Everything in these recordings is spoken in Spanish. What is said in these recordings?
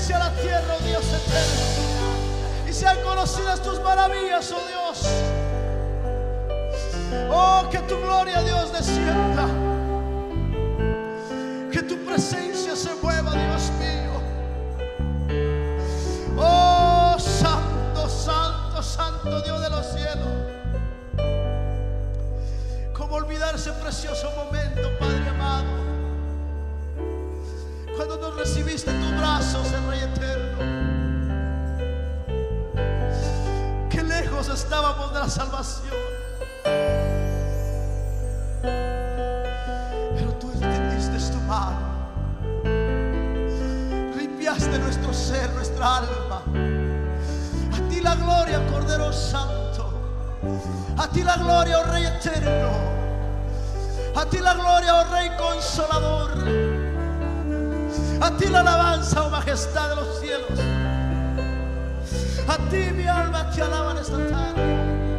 bendice a la tierra, oh Dios eterno, y sean conocidas tus maravillas, oh Dios. Oh, que tu gloria, Dios, descienda, que tu presencia se mueva, Dios mío. Oh, santo, santo, santo Dios de los cielos. ¿Cómo olvidar ese precioso momento, Padre amado, cuando nos recibiste en tus brazos, el Rey eterno? Qué lejos estábamos de la salvación, pero tú extendiste tu mano, limpiaste nuestro ser, nuestra alma. A ti la gloria, Cordero Santo. A ti la gloria, oh Rey eterno. A ti la gloria, oh Rey consolador. A ti la alabanza, oh majestad de los cielos. A ti mi alma te alaba en esta tarde.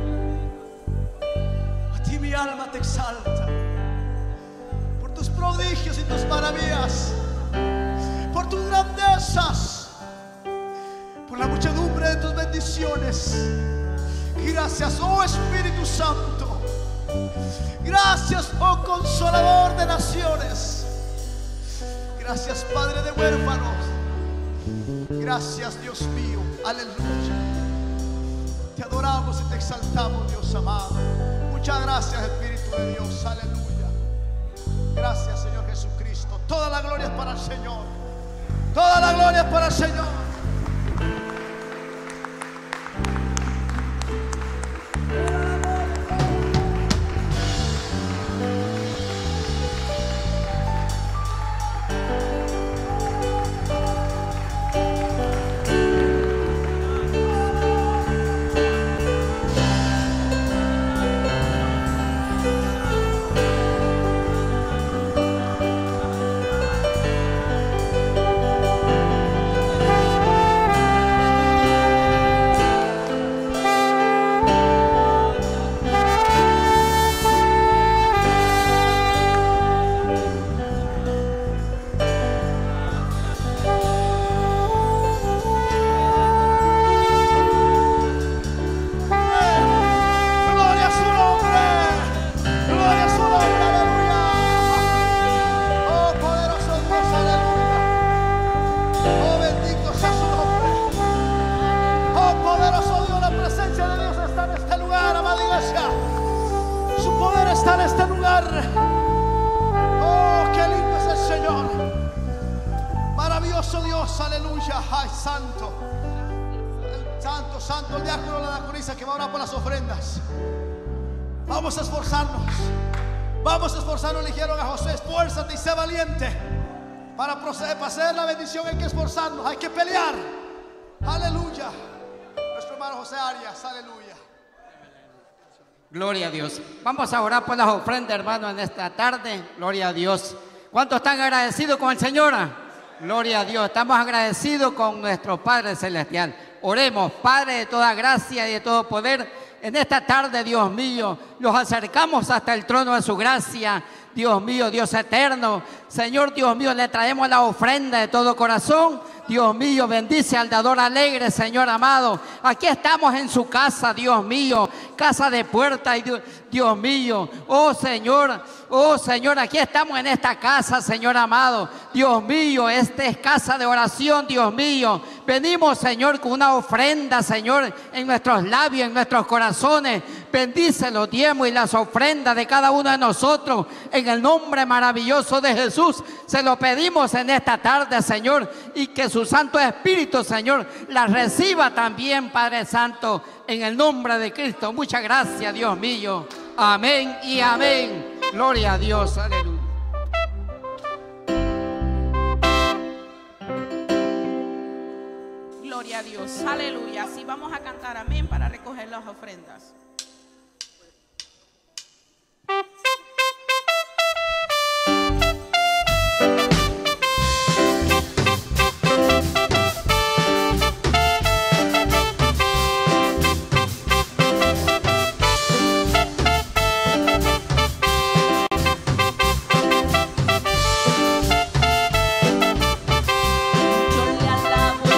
A ti mi alma te exalta por tus prodigios y tus maravillas, por tus grandezas, por la muchedumbre de tus bendiciones. Gracias, oh Espíritu Santo. Gracias, oh Consolador de naciones. Gracias, Padre de huérfanos. Gracias, Dios mío. Aleluya. Te adoramos y te exaltamos, Dios amado. Muchas gracias, Espíritu de Dios. Aleluya. Gracias, Señor Jesucristo. Toda la gloria es para el Señor. Toda la gloria es para el Señor. Hay que esforzarnos, hay que pelear. Aleluya. Nuestro hermano José Arias, aleluya. Gloria a Dios. Vamos a orar por las ofrendas, hermano, en esta tarde. Gloria a Dios. ¿Cuántos están agradecidos con el Señor? Gloria a Dios. Estamos agradecidos con nuestro Padre Celestial. Oremos. Padre de toda gracia y de todo poder, en esta tarde, Dios mío, los acercamos hasta el trono de su gracia. Dios mío, Dios eterno, Señor Dios mío, le traemos la ofrenda de todo corazón. Dios mío, bendice al dador alegre, Señor amado. Aquí estamos en su casa, Dios mío, casa de puerta, y Dios mío, oh Señor, aquí estamos en esta casa, Señor amado. Dios mío, esta es casa de oración, Dios mío. Venimos, Señor, con una ofrenda, Señor, en nuestros labios, en nuestros corazones. Bendice los diezmos y las ofrendas de cada uno de nosotros. En el nombre maravilloso de Jesús, se lo pedimos en esta tarde, Señor, y que su Santo Espíritu, Señor, la reciba también, Padre Santo, en el nombre de Cristo. Muchas gracias, Dios mío. Amén y amén. Gloria a Dios. Aleluya. Gloria a Dios. Aleluya. Así vamos a cantar amén para recoger las ofrendas. Yo le alabo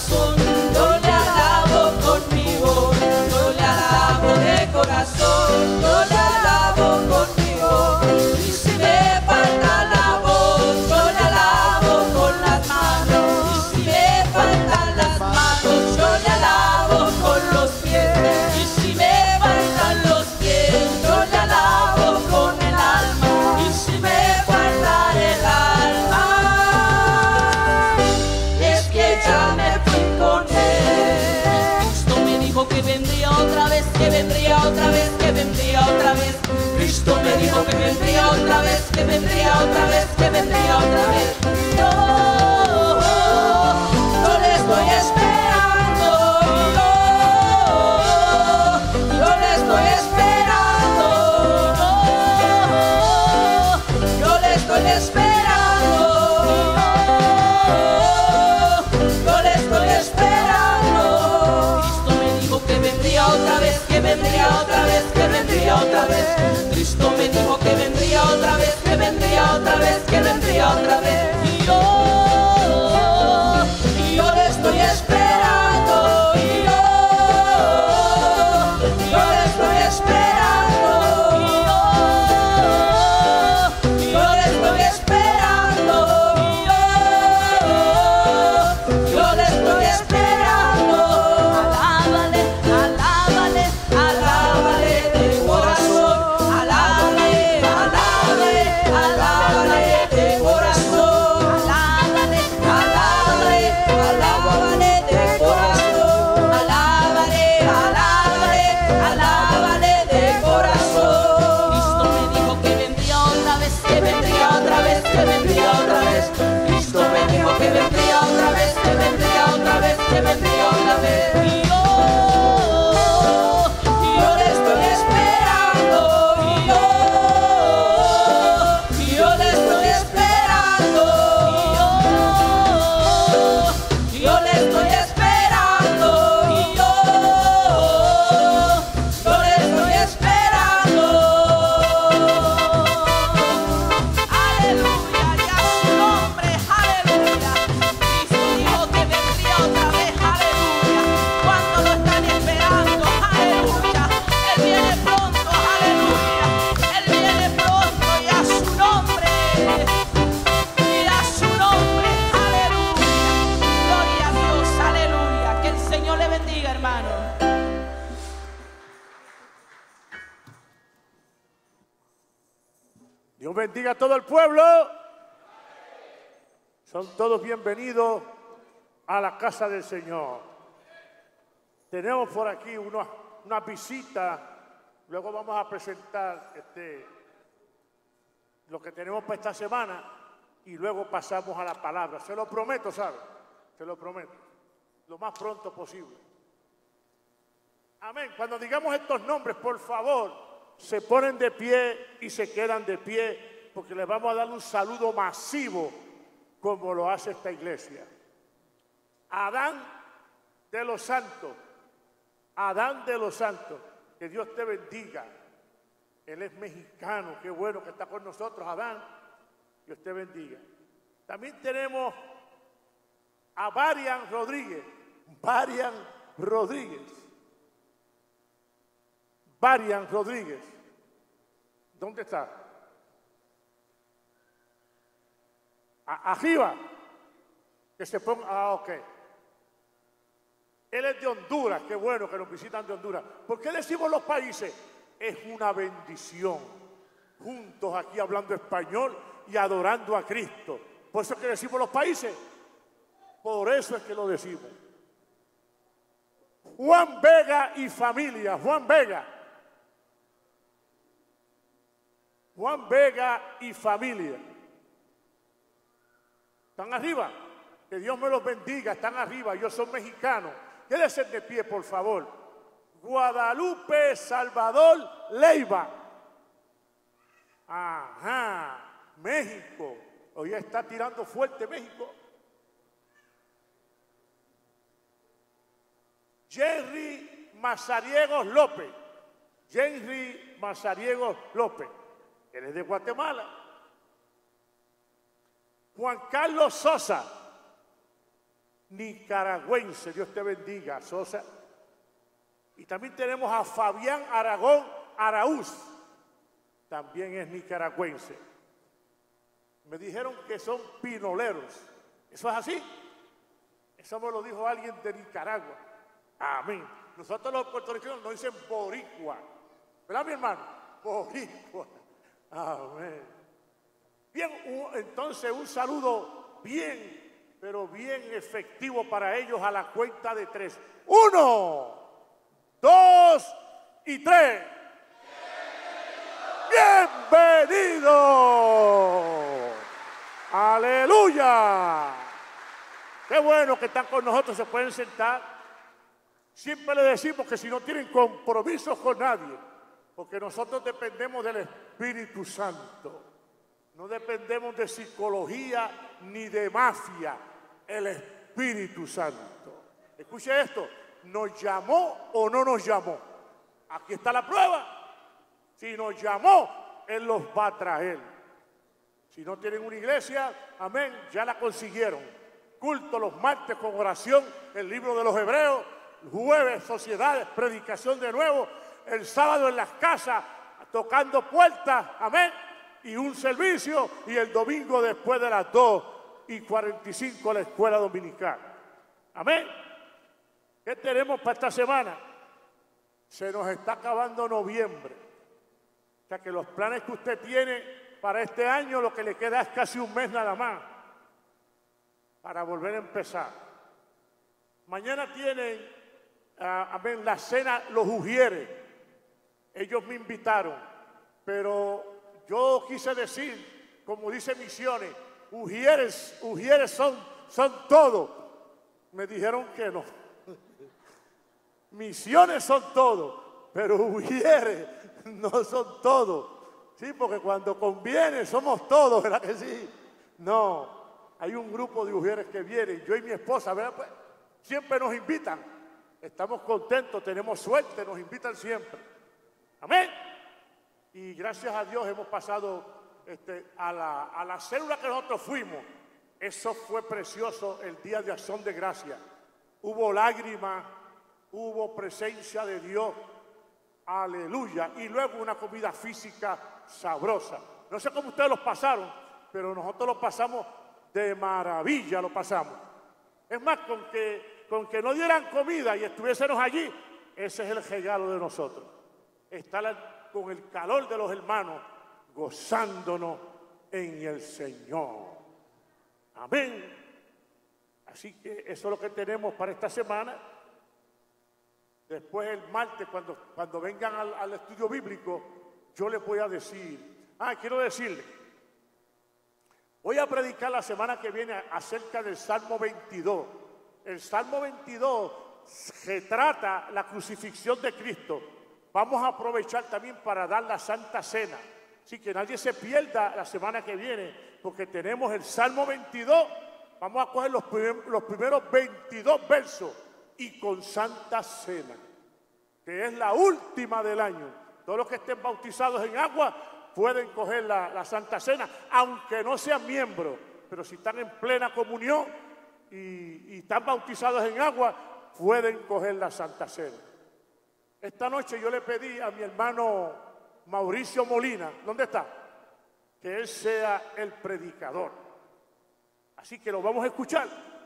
corazón, yo le alabo con mi voz, yo le alabo de corazón, yo le alabo con mi voz. Y si me falta la voz, yo le alabo con las manos. Y si me faltan las manos, yo le alabo con los pies. Y si me faltan los pies, yo le alabo con el alma. Y si me falta el alma, es que ya me fui con él. Cristo me dijo que vendría otra vez, que vendría otra vez, que vendría otra vez. Cristo me dijo que vendría otra vez, que vendría otra vez, que vendría otra vez. Yo le estoy esperando, yo le estoy esperando, yo le estoy esperando, yo le estoy esperando. Cristo me dijo que vendría otra vez, que vendría otra vez, que vendría otra vez. Cristo me dijo que vendría otra vez, que vendría otra vez, que vendría otra vez. Y yo le estoy esperando, yo le estoy esperando, yo le estoy esperando, yo le estoy esperando. Alábale, alábale, alábale de corazón, alábale, alábale, alábale de corazón, alábale, alábale, alábale de corazón, alábale, alábale, alábale de corazón. Cristo me dijo que vendría otra vez, que vendría otra vez, que vendría otra vez. Cristo me dijo que vendría otra vez, que vendría otra vez, que vendría otra vez. Y yo le estoy esperando, yo le estoy esperando, yo le estoy esperando, yo le estoy esperando. Aleluya, y a su nombre, aleluya. Cristo dijo que vendría otra vez, aleluya. ¿Cuánto lo están esperando? Aleluya. Él viene pronto, aleluya. Él viene pronto y a su nombre, aleluya. Gloria a Dios, aleluya. Que el Señor le bendiga, hermano. Dios bendiga a todo el pueblo. Son todos bienvenidos a la casa del Señor. Tenemos por aquí una visita. Luego vamos a presentar lo que tenemos para esta semana y luego pasamos a la palabra. Se lo prometo, ¿sabe? Se lo prometo. Lo más pronto posible. Amén. Cuando digamos estos nombres, por favor, se ponen de pie y se quedan de pie porque les vamos a dar un saludo masivo como lo hace esta iglesia. Adán de los Santos, Adán de los Santos, que Dios te bendiga. Él es mexicano, qué bueno que está con nosotros, Adán. Dios te bendiga. También tenemos a Varian Rodríguez, Varian Rodríguez. Varian Rodríguez. ¿Dónde está? Arriba. Que se ponga. Ah, ok. Él es de Honduras. Qué bueno que nos visitan de Honduras. ¿Por qué decimos los países? Es una bendición. Juntos aquí hablando español y adorando a Cristo. Por eso es que decimos los países. Por eso es que lo decimos. Juan Vega y familia. Juan Vega. Juan Vega y familia. ¿Están arriba? Que Dios me los bendiga. Están arriba. Ellos son mexicanos. Quédense de pie, por favor. Guadalupe Salvador Leiva. Ajá. México. Hoy está tirando fuerte México. Henry Mazariegos López. Henry Mazariegos López. Él es de Guatemala. Juan Carlos Sosa. nicaragüense. Dios te bendiga, Sosa. Y también tenemos a Fabián Aragón Araúz, también es nicaragüense. Me dijeron que son pinoleros. ¿Eso es así? Eso me lo dijo alguien de Nicaragua. Amén. Nosotros los puertorriqueños nos dicen boricua. ¿Verdad, mi hermano? Boricua. Amén. Bien, entonces un saludo bien, pero bien efectivo para ellos a la cuenta de 3. 1, 2 y 3. ¡Bienvenido! ¡Aleluya! Qué bueno que están con nosotros, se pueden sentar. Siempre le decimos que si no tienen compromisos con nadie, porque nosotros dependemos del Espíritu Santo. No dependemos de psicología ni de mafia. El Espíritu Santo. Escuche esto. ¿Nos llamó o no nos llamó? Aquí está la prueba. Si nos llamó, Él los va a traer. Si no tienen una iglesia, amén, ya la consiguieron. Culto los martes con oración, el libro de los Hebreos. Jueves, sociedades, predicación de nuevo. El sábado en las casas, tocando puertas, amén. Y un servicio. Y el domingo después de las 2:45 la escuela dominical. Amén. ¿Qué tenemos para esta semana? Se nos está acabando noviembre. O sea que los planes que usted tiene para este año, lo que le queda es casi un mes nada más para volver a empezar. Mañana tienen, amén, la cena Los Ujieres. Ellos me invitaron, pero yo quise decir, como dice Misiones, Ujieres son todo. Me dijeron que no. Misiones son todo, pero Ujieres no son todo. Sí, porque cuando conviene somos todos, ¿verdad que sí? No, hay un grupo de Ujieres que vienen, yo y mi esposa, ¿verdad? Pues, siempre nos invitan. Estamos contentos, tenemos suerte, nos invitan siempre. Amén. Y gracias a Dios hemos pasado a la célula que nosotros fuimos. Eso fue precioso el día de Acción de Gracias. Hubo lágrimas, hubo presencia de Dios. Aleluya. Y luego una comida física sabrosa. No sé cómo ustedes lo pasaron, pero nosotros lo pasamos de maravilla, lo pasamos. Es más, con que no dieran comida y estuviésemos allí, ese es el regalo de nosotros. Estar con el calor de los hermanos, gozándonos en el Señor. Amén. Así que eso es lo que tenemos para esta semana. Después el martes, cuando vengan al estudio bíblico, yo les voy a decir, quiero decirles, voy a predicar la semana que viene acerca del Salmo 22. El Salmo 22 retrata la crucifixión de Cristo. Vamos a aprovechar también para dar la Santa Cena. Así que nadie se pierda la semana que viene, porque tenemos el Salmo 22. Vamos a coger los primeros 22 versos y con Santa Cena, que es la última del año. Todos los que estén bautizados en agua pueden coger la Santa Cena, aunque no sean miembros, pero si están en plena comunión y están bautizados en agua, pueden coger la Santa Cena. Esta noche yo le pedí a mi hermano Mauricio Molina, ¿dónde está? Que él sea el predicador. Así que lo vamos a escuchar.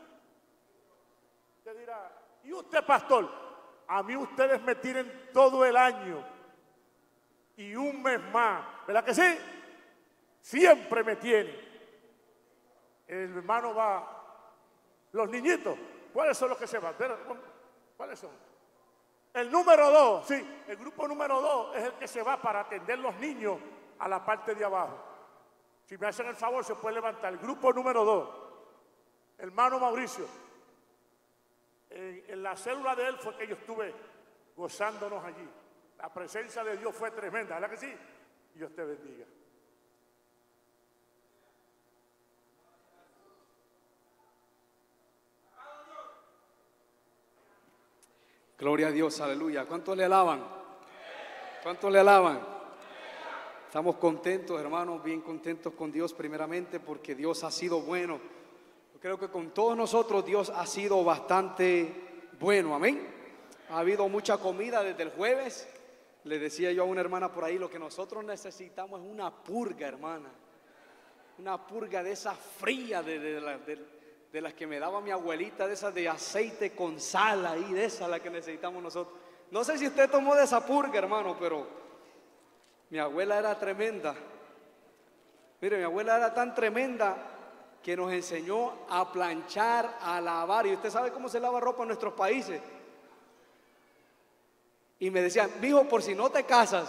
Usted dirá, ¿y usted, pastor? A mí ustedes me tienen todo el año y un mes más, ¿verdad que sí? Siempre me tienen. El hermano va, los niñitos, ¿cuáles son los que se van? ¿Cuáles son? El número 2, sí, el grupo número 2 es el que se va para atender los niños a la parte de abajo. Si me hacen el favor, se puede levantar. El grupo número 2, hermano Mauricio. En la célula de él fue que yo estuve gozándonos allí. La presencia de Dios fue tremenda, ¿verdad que sí? Dios te bendiga. Gloria a Dios, aleluya. ¿Cuántos le alaban? ¿Cuántos le alaban? Estamos contentos, hermanos, bien contentos con Dios primeramente porque Dios ha sido bueno. Yo creo que con todos nosotros Dios ha sido bastante bueno, amén. Ha habido mucha comida desde el jueves. Le decía yo a una hermana por ahí, lo que nosotros necesitamos es una purga, hermana. Una purga de esa fría, de las que me daba mi abuelita, de esas de aceite con sal ahí, de esa la que necesitamos nosotros. No sé si usted tomó de esa purga, hermano, pero mi abuela era tremenda. Mire, mi abuela era tan tremenda que nos enseñó a planchar, a lavar. Y usted sabe cómo se lava ropa en nuestros países. Y me decían, mijo, por si no te casas,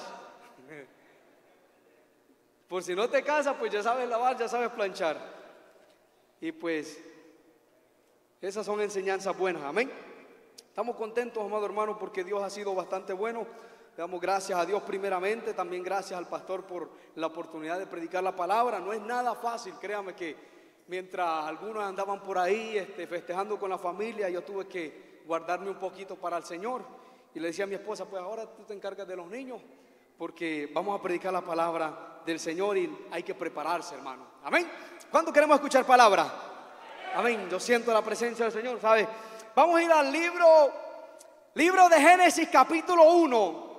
por si no te casas, pues ya sabes lavar, ya sabes planchar. Y pues esas son enseñanzas buenas, amén. Estamos contentos, amado hermano, porque Dios ha sido bastante bueno. Le damos gracias a Dios primeramente, también gracias al pastor por la oportunidad de predicar la palabra. No es nada fácil, créame que mientras algunos andaban por ahí festejando con la familia, yo tuve que guardarme un poquito para el Señor. Y le decía a mi esposa, pues ahora tú te encargas de los niños, porque vamos a predicar la palabra del Señor y hay que prepararse, hermano. Amén. ¿Cuándo queremos escuchar palabra? Amén. Yo siento la presencia del Señor, ¿sabe? Vamos a ir al libro de Génesis capítulo 1.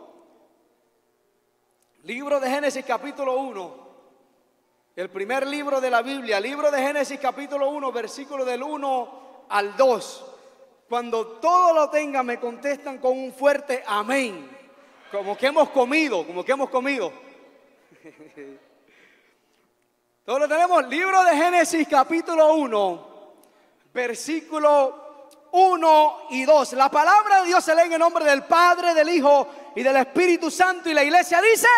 Libro de Génesis capítulo 1. El primer libro de la Biblia. Libro de Génesis capítulo 1, versículo del 1 al 2. Cuando todo lo tengan me contestan con un fuerte amén. Como que hemos comido, Todo lo tenemos. Libro de Génesis capítulo 1, versículo 1 y 2. La palabra de Dios se lee en el nombre del Padre, del Hijo y del Espíritu Santo. Y la iglesia dice: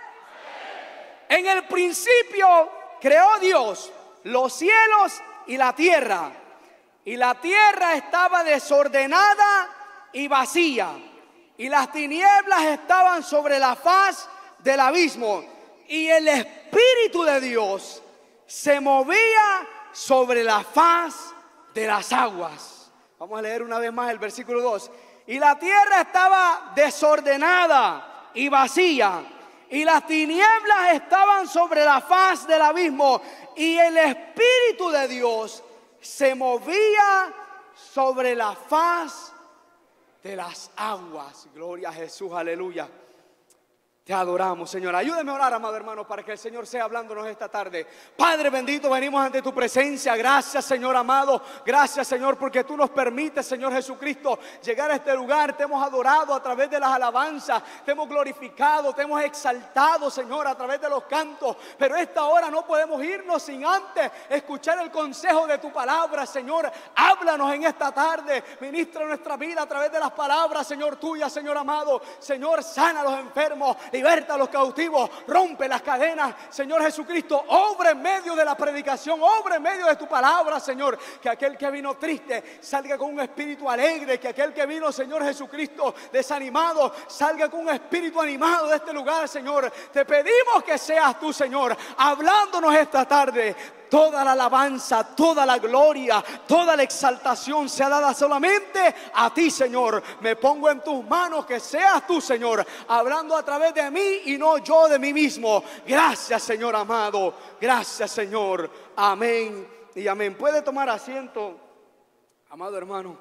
en el principio creó Dios los cielos y la tierra. Y la tierra estaba desordenada y vacía, y las tinieblas estaban sobre la faz del abismo, y el Espíritu de Dios se movía sobre la faz de las aguas. Vamos a leer una vez más el versículo 2. Y la tierra estaba desordenada y vacía, y las tinieblas estaban sobre la faz del abismo, y el Espíritu de Dios se movía sobre la faz de las aguas. Gloria a Jesús, aleluya. Te adoramos, Señor. Ayúdeme a orar, amado hermano, para que el Señor sea hablándonos esta tarde. Padre bendito, venimos ante tu presencia. Gracias, Señor amado. Gracias, Señor, porque tú nos permites, Señor Jesucristo, llegar a este lugar. Te hemos adorado a través de las alabanzas. Te hemos glorificado, te hemos exaltado, Señor, a través de los cantos. Pero esta hora no podemos irnos sin antes escuchar el consejo de tu palabra, Señor. Háblanos en esta tarde. Ministra nuestra vida a través de las palabras, Señor, tuyas, Señor amado. Señor, sana a los enfermos. Liberta a los cautivos, rompe las cadenas, Señor Jesucristo. Obra en medio de la predicación, obra en medio de tu palabra, Señor. Que aquel que vino triste salga con un espíritu alegre. Que aquel que vino, Señor Jesucristo, desanimado, salga con un espíritu animado de este lugar, Señor. Te pedimos que seas tú, Señor, hablándonos esta tarde. Toda la alabanza, toda la gloria, toda la exaltación sea dada solamente a ti, Señor. Me pongo en tus manos, que seas tú, Señor, hablando a través de mí y no yo de mí mismo. Gracias, Señor amado. Gracias, Señor. Amén y amén. Puede tomar asiento, amado hermano.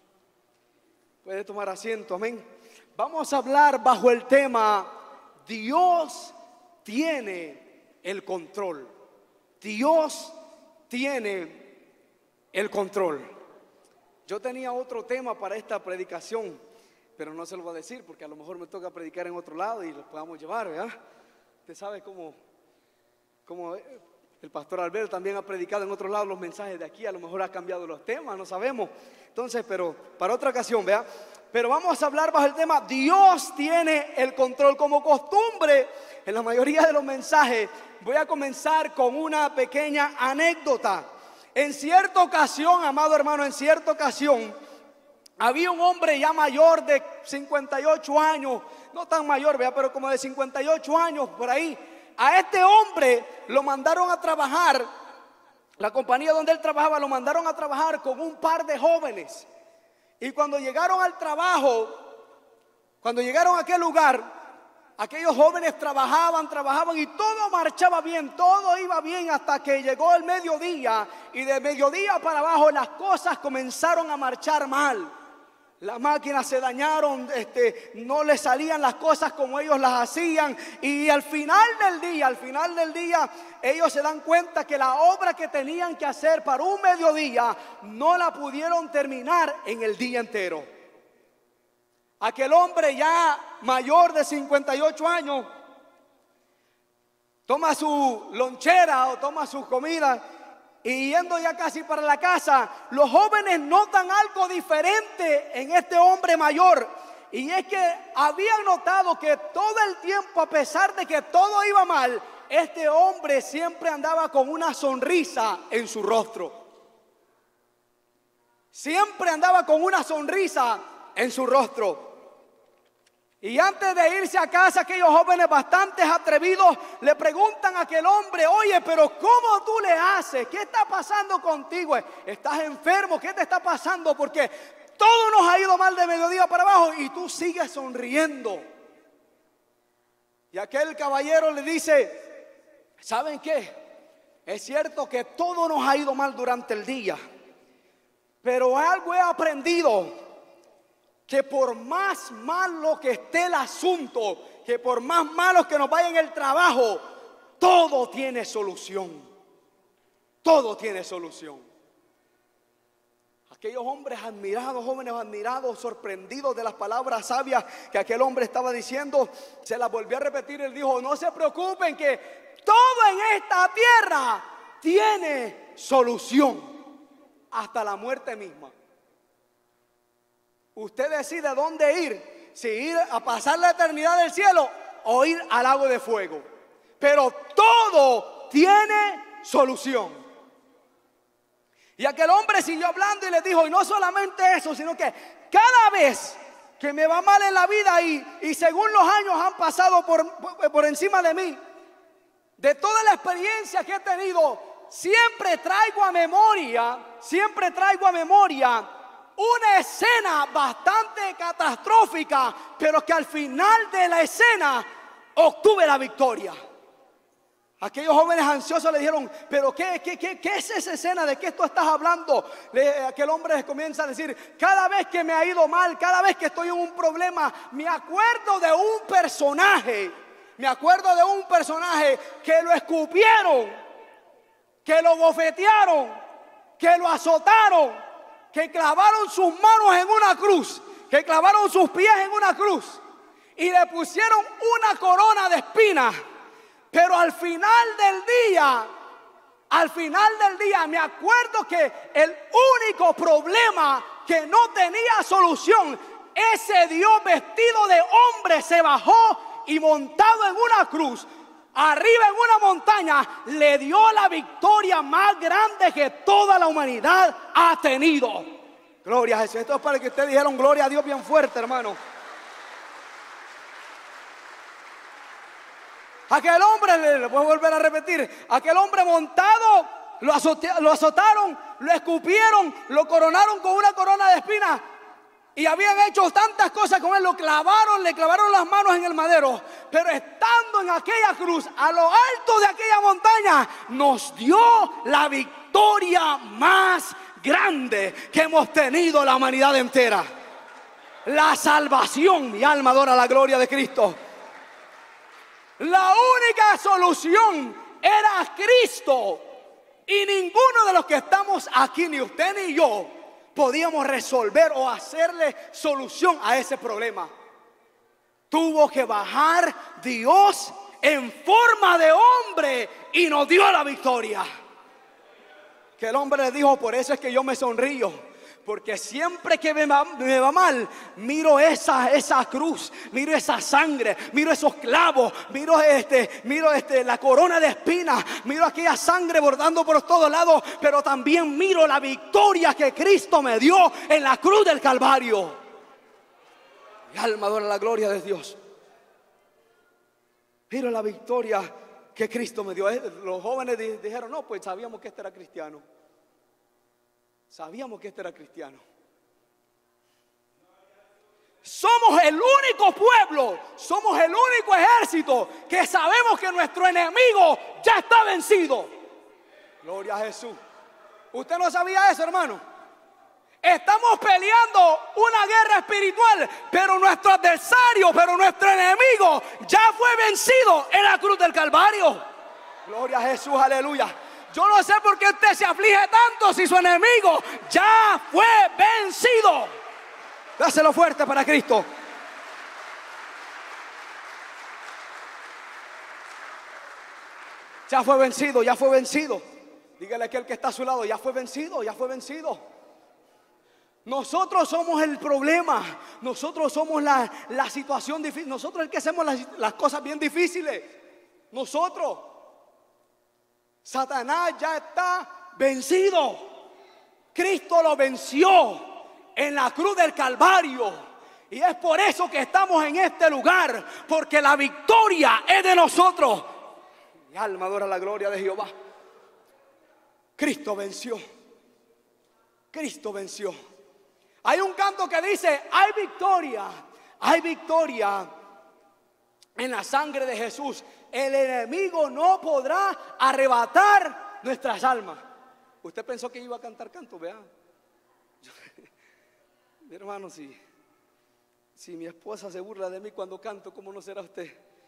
Puede tomar asiento, amén. Vamos a hablar bajo el tema: Dios tiene el control. Dios tiene el control. Yo tenía otro tema para esta predicación, pero no se lo voy a decir porque a lo mejor me toca predicar en otro lado y lo podamos llevar, ¿verdad? Usted sabe cómo el pastor Alberto también ha predicado en otros lados los mensajes de aquí. A lo mejor ha cambiado los temas, no sabemos. Entonces, pero para otra ocasión, ¿verdad? Pero vamos a hablar bajo el tema: Dios tiene el control. Como costumbre, en la mayoría de los mensajes voy a comenzar con una pequeña anécdota. En cierta ocasión, amado hermano, en cierta ocasión había un hombre ya mayor de 58 años, no tan mayor, ¿verdad? Pero como de 58 años por ahí. A este hombre lo mandaron a trabajar, la compañía donde él trabajaba lo mandaron a trabajar con un par de jóvenes. Y cuando llegaron al trabajo, cuando llegaron a aquel lugar, Aquellos jóvenes trabajaban y todo marchaba bien, todo iba bien hasta que llegó el mediodía, y de mediodía para abajo las cosas comenzaron a marchar mal. Las máquinas se dañaron, no les salían las cosas como ellos las hacían, y al final del día, ellos se dan cuenta que la obra que tenían que hacer para un mediodía no la pudieron terminar en el día entero. Aquel hombre ya mayor de 58 años toma su lonchera o toma su comida, y yendo ya casi para la casa, los jóvenes notan algo diferente en este hombre mayor. Y es que habían notado que todo el tiempo, a pesar de que todo iba mal, este hombre siempre andaba con una sonrisa en su rostro. Siempre andaba con una sonrisa en su rostro. Y antes de irse a casa, aquellos jóvenes bastante atrevidos le preguntan a aquel hombre: oye, pero ¿cómo tú le haces? ¿Qué está pasando contigo? ¿Estás enfermo? ¿Qué te está pasando? Porque todo nos ha ido mal de mediodía para abajo y tú sigues sonriendo. Y aquel caballero le dice: ¿saben qué? Es cierto que todo nos ha ido mal durante el día, pero algo he aprendido, que por más malo que esté el asunto, que por más malos que nos vaya en el trabajo, todo tiene solución. Todo tiene solución. Aquellos hombres admirados, jóvenes admirados, sorprendidos de las palabras sabias que aquel hombre estaba diciendo, se las volvió a repetir. Él dijo: no se preocupen, que todo en esta tierra tiene solución, hasta la muerte misma. Usted decide dónde ir, si ir a pasar la eternidad del cielo o ir al lago de fuego. Pero todo tiene solución. Y aquel hombre siguió hablando y le dijo: y no solamente eso, sino que cada vez que me va mal en la vida, y según los años han pasado por encima de mí, de toda la experiencia que he tenido, siempre traigo a memoria una escena bastante catastrófica, pero que al final de la escena obtuve la victoria. Aquellos jóvenes ansiosos le dijeron: pero ¿qué es esa escena? ¿De qué tú estás hablando? Aquel hombre les comienza a decir: cada vez que me ha ido mal, cada vez que estoy en un problema, me acuerdo de un personaje que lo escupieron, que lo bofetearon, que lo azotaron, que clavaron sus manos en una cruz, que clavaron sus pies en una cruz y le pusieron una corona de espinas. Pero al final del día me acuerdo que el único problema que no tenía solución, ese Dios vestido de hombre se bajó y, montado en una cruz, arriba en una montaña, le dio la victoria más grande que toda la humanidad ha tenido. Gloria a Jesús. Esto es para que ustedes dijeron gloria a Dios bien fuerte, hermano. Aquel hombre, le voy a volver a repetir, aquel hombre montado, lo azotaron, lo escupieron, lo coronaron con una corona de espinas. Y habían hecho tantas cosas con él, le clavaron las manos en el madero. Pero estando en aquella cruz, a lo alto de aquella montaña, nos dio la victoria más grande que hemos tenido la humanidad entera. La salvación. Mi alma adora la gloria de Cristo. La única solución era Cristo. Y ninguno de los que estamos aquí, ni usted ni yo, podíamos resolver o hacerle solución a ese problema. Tuvo que bajar Dios en forma de hombre y nos dio la victoria. Que el hombre le dijo: por eso es que yo me sonrío, porque siempre que me va mal, miro esa cruz, miro esa sangre, miro esos clavos, miro la corona de espinas, miro aquella sangre bordando por todos lados, pero también miro la victoria que Cristo me dio en la cruz del Calvario. Mi alma adora la gloria de Dios. Miro la victoria que Cristo me dio. Los jóvenes dijeron: no, pues sabíamos que este era cristiano. somos el único pueblo, somos el único ejército que sabemos que nuestro enemigo ya está vencido. Gloria a Jesús. ¿Usted no sabía eso, hermano? Estamos peleando una guerra espiritual, pero nuestro adversario, pero nuestro enemigo ya fue vencido en la cruz del Calvario. Gloria a Jesús, aleluya. Yo no sé por qué usted se aflige tanto si su enemigo ya fue vencido. Dáselo fuerte para Cristo. Ya fue vencido, ya fue vencido. Dígale a aquel que está a su lado, ya fue vencido, ya fue vencido. Nosotros somos el problema, nosotros somos la situación difícil, nosotros el que hacemos las cosas bien difíciles. Nosotros. Satanás ya está vencido. Cristo lo venció en la cruz del Calvario. Y es por eso que estamos en este lugar, porque la victoria es de nosotros. Mi alma adora la gloria de Jehová. Cristo venció. Cristo venció. Hay un canto que dice: hay victoria en la sangre de Jesús. El enemigo no podrá arrebatar nuestras almas. Usted pensó que iba a cantar canto, vea. Mi hermano, si mi esposa se burla de mí cuando canto, ¿cómo no será usted?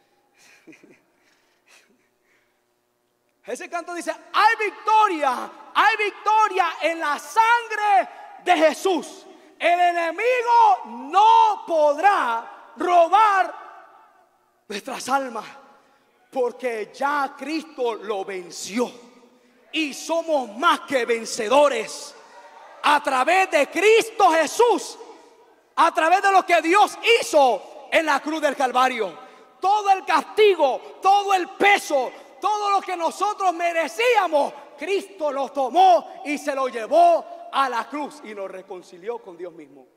Ese canto dice: hay victoria en la sangre de Jesús. El enemigo no podrá robar nuestras almas, porque ya Cristo lo venció y somos más que vencedores a través de Cristo Jesús, a través de lo que Dios hizo en la cruz del Calvario. Todo el castigo, todo el peso, todo lo que nosotros merecíamos, Cristo lo tomó y se lo llevó a la cruz y nos reconcilió con Dios mismo.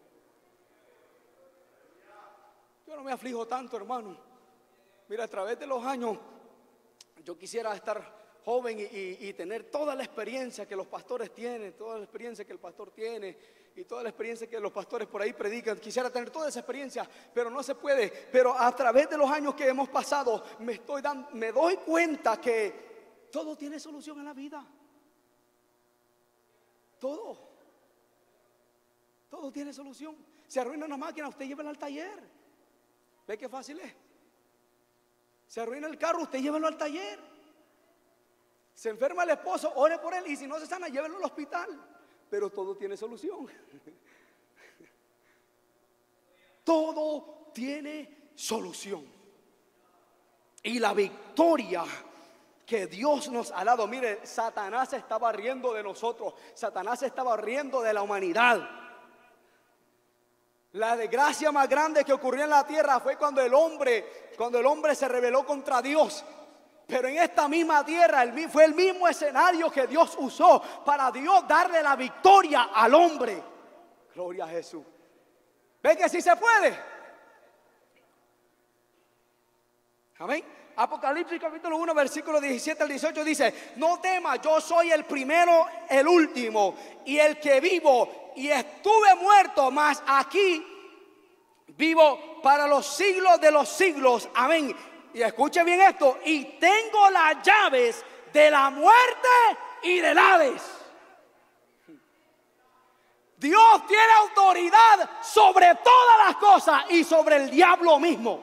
Yo no me aflijo tanto, hermano. Mira, a través de los años yo quisiera estar joven y tener toda la experiencia que los pastores tienen, toda la experiencia que el pastor tiene y toda la experiencia que los pastores por ahí predican. Quisiera tener toda esa experiencia, pero no se puede. Pero a través de los años que hemos pasado me doy cuenta que todo tiene solución en la vida. Todo tiene solución. Se arruina una máquina, usted llévela al taller. ¿Ve qué fácil es? Se arruina el carro, usted llévelo al taller. Se enferma el esposo, ore por él, y si no se sana, llévelo al hospital. Pero todo tiene solución. Todo tiene solución. Y la victoria que Dios nos ha dado. Mire, Satanás se estaba riendo de nosotros. Satanás se estaba riendo de la humanidad. La desgracia más grande que ocurrió en la tierra fue cuando el hombre se rebeló contra Dios. Pero en esta misma tierra fue el mismo escenario que Dios usó para Dios darle la victoria al hombre. Gloria a Jesús. ¿Ven que sí se puede? Amén. Apocalipsis capítulo 1 versículo 17 al 18 dice: no temas, yo soy el primero, el último y el que vivo, y estuve muerto, mas aquí vivo para los siglos de los siglos. Amén. Y escuche bien esto: y tengo las llaves de la muerte y del Hades. Dios tiene autoridad sobre todas las cosas y sobre el diablo mismo.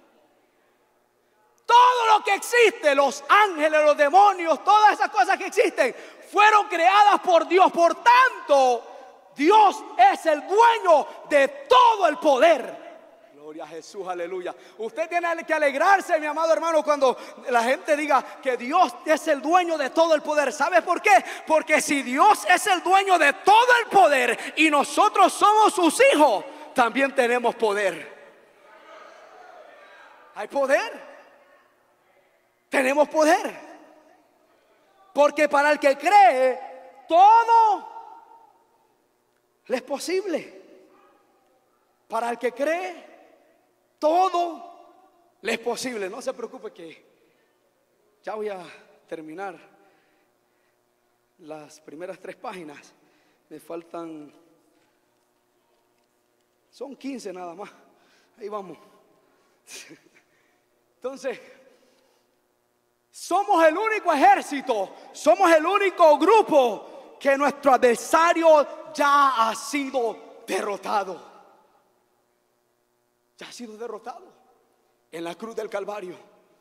Todo lo que existe, los ángeles, los demonios, todas esas cosas que existen, fueron creadas por Dios. Por tanto, Dios es el dueño de todo el poder. Gloria a Jesús, aleluya. Usted tiene que alegrarse, mi amado hermano, cuando la gente diga que Dios es el dueño de todo el poder. ¿Sabe por qué? Porque si Dios es el dueño de todo el poder y nosotros somos sus hijos, también tenemos poder. Hay poder. Tenemos poder. Porque para el que cree, todo le es posible. Para el que cree, todo le es posible. No se preocupe que ya voy a terminar las primeras 3 páginas. Me faltan, son 15 nada más. Ahí vamos. Entonces, somos el único ejército, somos el único grupo que nuestro adversario ya ha sido derrotado. Ya ha sido derrotado en la cruz del Calvario.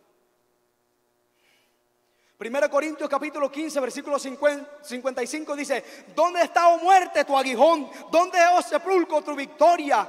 1 Corintios capítulo 15 versículo 55 dice: ¿dónde está, oh muerte, tu aguijón? ¿Dónde, oh sepulcro, tu victoria?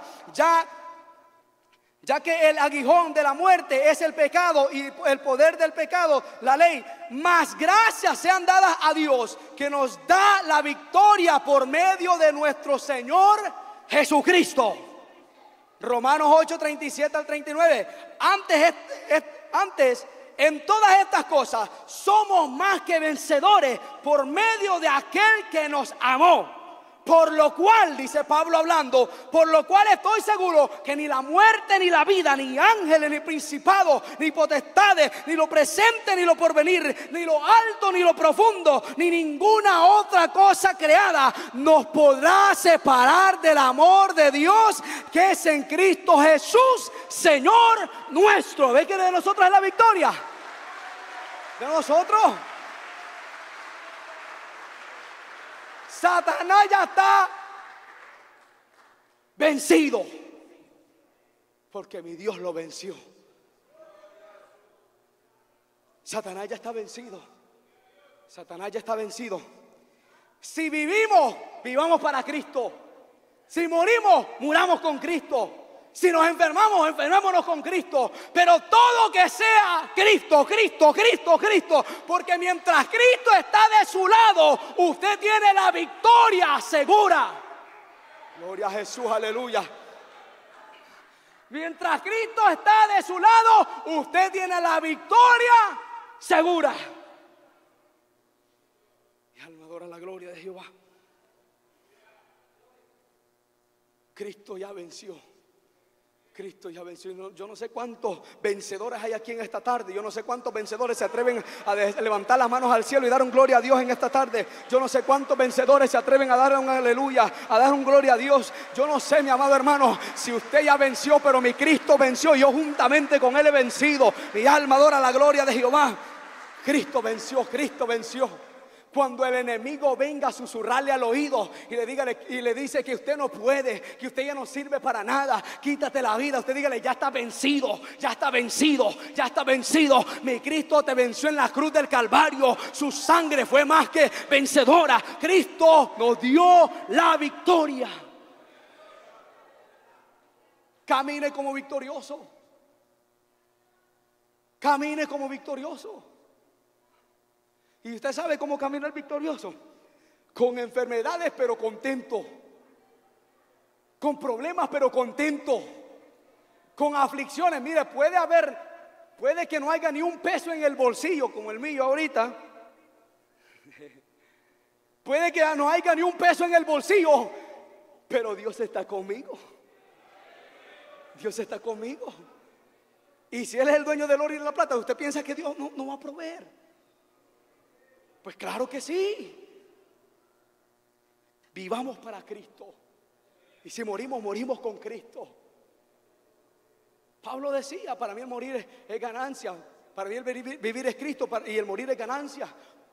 Ya que el aguijón de la muerte es el pecado y el poder del pecado, la ley. Mas gracias sean dadas a Dios, que nos da la victoria por medio de nuestro Señor Jesucristo. Romanos 8, 37 al 39. Antes, en todas estas cosas, somos más que vencedores por medio de aquel que nos amó. Por lo cual, dice Pablo hablando, por lo cual estoy seguro que ni la muerte, ni la vida, ni ángeles, ni principados, ni potestades, ni lo presente, ni lo porvenir, ni lo alto, ni lo profundo, ni ninguna otra cosa creada nos podrá separar del amor de Dios que es en Cristo Jesús, Señor nuestro. ¿Ve que de nosotros es la victoria? ¿De nosotros? Satanás ya está vencido, porque mi Dios lo venció. Satanás ya está vencido. Satanás ya está vencido. Si vivimos, vivamos para Cristo. Si morimos, muramos con Cristo. Si nos enfermamos, enfermémonos con Cristo. Pero todo que sea Cristo, Cristo, Cristo, Cristo. Porque mientras Cristo está de su lado, usted tiene la victoria segura. Gloria a Jesús, aleluya. Mientras Cristo está de su lado, usted tiene la victoria segura. Mi alma adora la gloria de Jehová. Cristo ya venció. Cristo ya venció. Yo no sé cuántos vencedores hay aquí en esta tarde. Yo no sé cuántos vencedores se atreven a levantar las manos al cielo y dar un gloria a Dios en esta tarde. Yo no sé cuántos vencedores se atreven a dar un aleluya, a dar un gloria a Dios. Yo no sé, mi amado hermano, si usted ya venció, pero mi Cristo venció y yo juntamente con él he vencido. Mi alma adora la gloria de Jehová. Cristo venció, Cristo venció. Cuando el enemigo venga a susurrarle al oído y le dice que usted no puede, que usted ya no sirve para nada, quítate la vida, usted dígale: ya está vencido, ya está vencido, ya está vencido. Mi Cristo te venció en la cruz del Calvario. Su sangre fue más que vencedora. Cristo nos dio la victoria. Camine como victorioso. Camine como victorioso. Y usted sabe cómo caminar victorioso: con enfermedades pero contento, con problemas pero contento, con aflicciones. Mire, puede que no haya ni un peso en el bolsillo como el mío ahorita. Puede que no haya ni un peso en el bolsillo, pero Dios está conmigo. Dios está conmigo. Y si Él es el dueño del oro y de la plata, ¿usted piensa que Dios no va a proveer? Pues claro que sí. Vivamos para Cristo. Y si morimos, morimos con Cristo. Pablo decía: para mí el morir es ganancia. Para mí el vivir es Cristo y el morir es ganancia.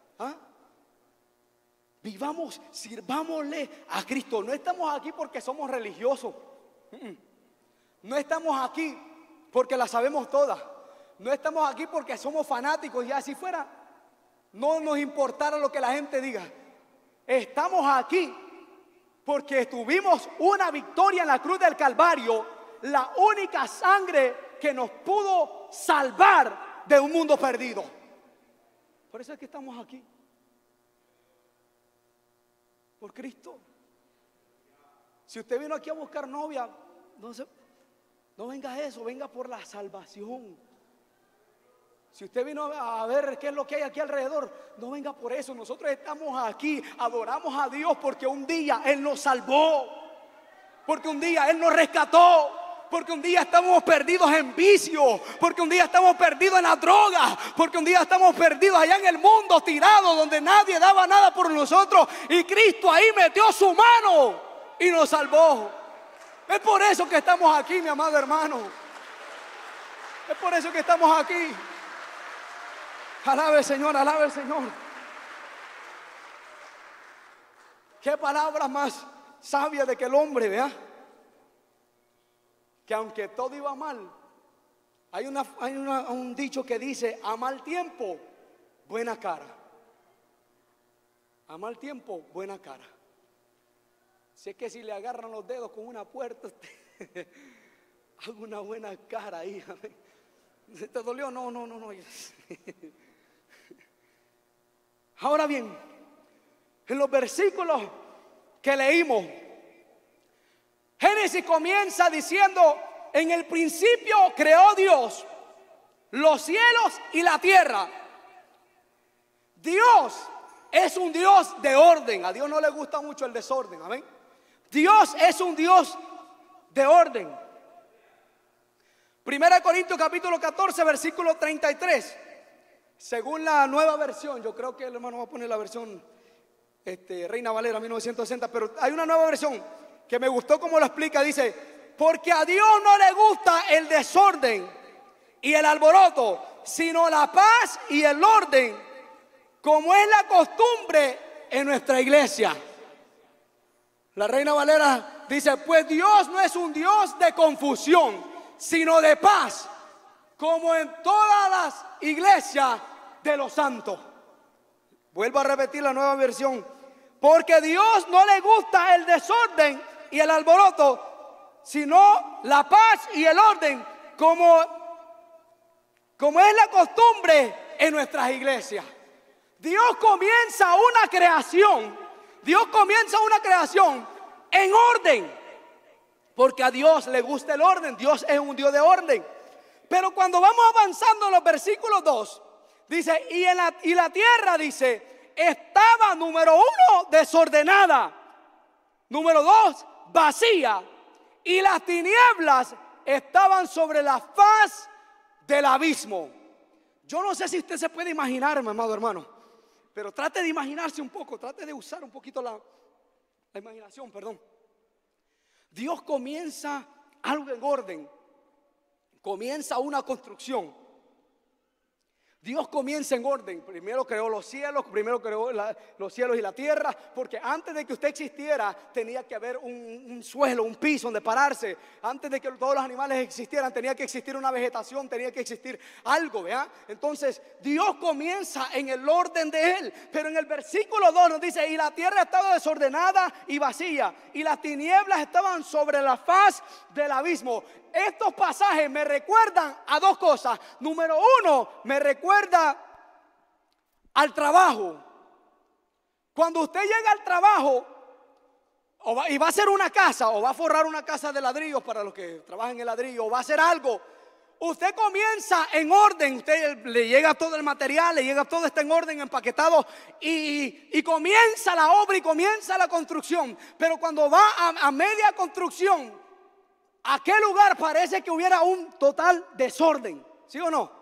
Vivamos, sirvámosle a Cristo. No estamos aquí porque somos religiosos. No estamos aquí porque la sabemos todas. No estamos aquí porque somos fanáticos y así fuera no nos importara lo que la gente diga. Estamos aquí porque tuvimos una victoria en la cruz del Calvario, la única sangre que nos pudo salvar de un mundo perdido. Por eso es que estamos aquí, por Cristo. Si usted vino aquí a buscar novia, no venga a eso, venga por la salvación. Si usted vino a ver qué es lo que hay aquí alrededor, no venga por eso. Nosotros estamos aquí, adoramos a Dios porque un día Él nos salvó, porque un día Él nos rescató, porque un día estamos perdidos en vicio, porque un día estamos perdidos en la droga, porque un día estamos perdidos allá en el mundo, tirados donde nadie daba nada por nosotros, y Cristo ahí metió su mano y nos salvó. Es por eso que estamos aquí, mi amado hermano. Es por eso que estamos aquí. Alabe al Señor, alabe al Señor. Qué palabras más sabias de que el hombre, vea, que aunque todo iba mal, hay un dicho que dice: a mal tiempo, buena cara. A mal tiempo, buena cara. Si es que si le agarran los dedos con una puerta, hago una buena cara ahí. ¿Te dolió? No. Ahora bien, en los versículos que leímos, Génesis comienza diciendo: en el principio creó Dios los cielos y la tierra. Dios es un Dios de orden. A Dios no le gusta mucho el desorden, amén. Dios es un Dios de orden. 1 Corintios capítulo 14 versículo 33. Según la nueva versión, yo creo que el hermano va a poner la versión Reina Valera 1960, pero hay una nueva versión que me gustó como lo explica. Dice: porque a Dios no le gusta el desorden y el alboroto, sino la paz y el orden, como es la costumbre en nuestra iglesia. La Reina Valera dice: pues Dios no es un Dios de confusión, sino de paz, como en todas las iglesias de los santos. Vuelvo a repetir la nueva versión: porque Dios no le gusta el desorden y el alboroto, sino la paz y el orden, como es la costumbre en nuestras iglesias. Dios comienza una creación. Dios comienza una creación en orden, porque a Dios le gusta el orden. Dios es un Dios de orden. Pero cuando vamos avanzando en los versículos 2, dice: y la tierra, dice, estaba, número 1, desordenada, número 2, vacía, y las tinieblas estaban sobre la faz del abismo. Yo no sé si usted se puede imaginar, mi amado hermano, pero trate de imaginarse un poco, trate de usar un poquito la imaginación, perdón. Dios comienza algo en orden, comienza una construcción. Dios comienza en orden. Primero creó los cielos, los cielos y la tierra, porque antes de que usted existiera tenía que haber un suelo, un piso donde pararse. Antes de que todos los animales existieran tenía que existir una vegetación, tenía que existir algo, ¿verdad? Entonces Dios comienza en el orden de Él. Pero en el versículo 2 nos dice: y la tierra estaba desordenada y vacía, y las tinieblas estaban sobre la faz del abismo. Estos pasajes me recuerdan a dos cosas. Número 1, me recuerda al trabajo. Cuando usted llega al trabajo y va a hacer una casa, o va a forrar una casa de ladrillos para los que trabajan en ladrillo, o va a hacer algo, usted comienza en orden. Usted le llega todo el material, le llega todo, está en orden, empaquetado, y comienza la obra y comienza la construcción. Pero cuando va a media construcción, aquel lugar parece que hubiera un total desorden, ¿sí o no?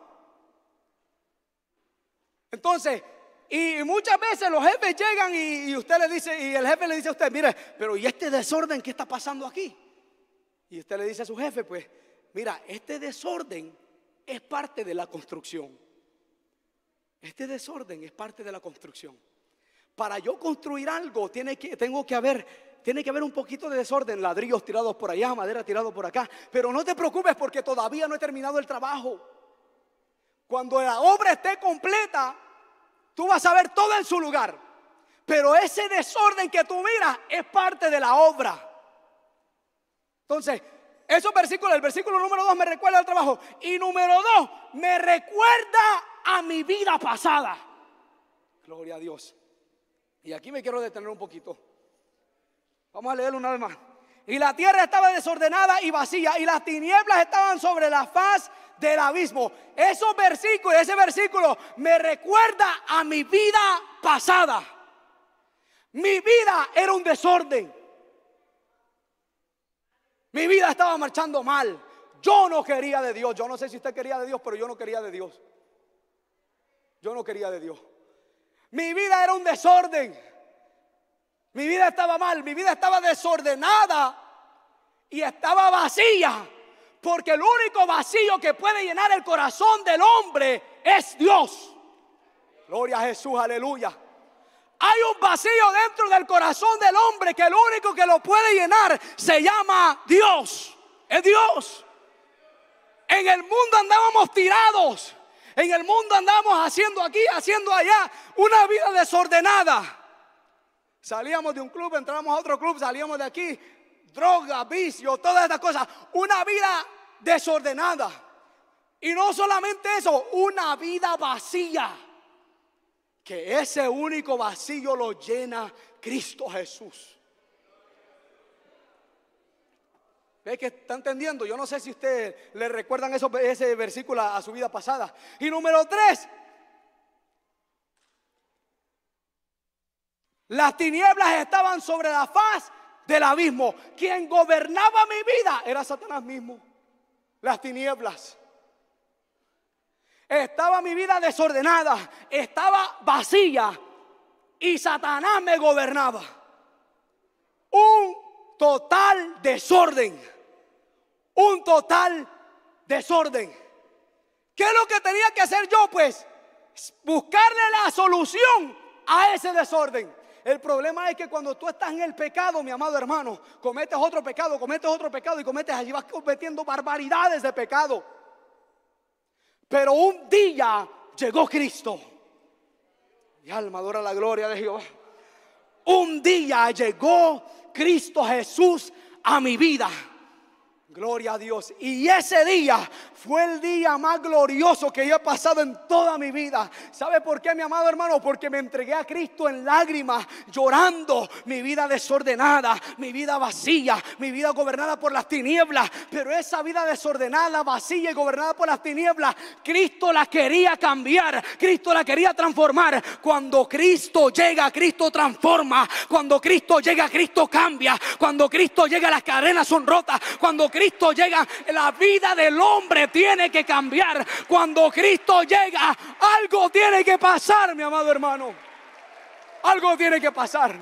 Entonces, y muchas veces los jefes llegan y usted le dice, y el jefe le dice a usted: mire, pero ¿y este desorden qué está pasando aquí? Y usted le dice a su jefe: pues mira, este desorden es parte de la construcción. Este desorden es parte de la construcción. Para yo construir algo tiene que haber un poquito de desorden, ladrillos tirados por allá, madera tirada por acá. Pero no te preocupes, porque todavía no he terminado el trabajo. Cuando la obra esté completa, tú vas a ver todo en su lugar. Pero ese desorden que tú miras es parte de la obra. Entonces, esos versículos, el versículo número 2 me recuerda al trabajo, y número 2 me recuerda a mi vida pasada. Gloria a Dios. Y aquí me quiero detener un poquito. Vamos a leerlo una vez más. Y la tierra estaba desordenada y vacía, y las tinieblas estaban sobre la faz del abismo. Ese versículo me recuerda a mi vida pasada. Mi vida era un desorden. Mi vida estaba marchando mal. Yo no quería de Dios. Yo no sé si usted quería de Dios, pero yo no quería de Dios. Yo no quería de Dios. Mi vida era un desorden. Mi vida estaba mal, mi vida estaba desordenada. y estaba vacía, porque el único vacío que puede llenar el corazón del hombre es Dios. Gloria a Jesús, aleluya. Hay un vacío dentro del corazón del hombre que el único que lo puede llenar se llama Dios. Es Dios. En el mundo andábamos tirados. En el mundo andábamos haciendo aquí, haciendo allá, una vida desordenada. Salíamos de un club, entrábamos a otro club, salíamos de aquí, droga, vicio, todas estas cosas. Una vida desordenada. Y no solamente eso, una vida vacía. Que ese único vacío lo llena Cristo Jesús. ¿Ve que está entendiendo? Yo no sé si ustedes le recuerdan ese versículo a su vida pasada. Y número 3. Las tinieblas estaban sobre la faz del abismo. Quien gobernaba mi vida era Satanás mismo. Las tinieblas. Estaba mi vida desordenada, estaba vacía y Satanás me gobernaba. Un total desorden. Un total desorden. ¿Qué es lo que tenía que hacer yo? Pues buscarle la solución a ese desorden. El problema es que cuando tú estás en el pecado, mi amado hermano, cometes otro pecado y cometes allí, vas cometiendo barbaridades de pecado. Pero un día llegó Cristo. Mi alma adora la gloria de Jehová. Un día llegó Cristo Jesús a mi vida. Gloria a Dios. Y ese día fue el día más glorioso que yo he pasado en toda mi vida. ¿Sabe por qué, mi amado hermano? Porque me entregué a Cristo en lágrimas, llorando. Mi vida desordenada, mi vida vacía, mi vida gobernada por las tinieblas. Pero esa vida desordenada, vacía y gobernada por las tinieblas, Cristo la quería cambiar. Cristo la quería transformar. Cuando Cristo llega, Cristo transforma. Cuando Cristo llega, Cristo cambia. Cuando Cristo llega, las cadenas son rotas. Cuando Cristo llega, la vida del hombre tiene que cambiar. Cuando Cristo llega, algo tiene que pasar, mi amado hermano. Algo tiene que pasar.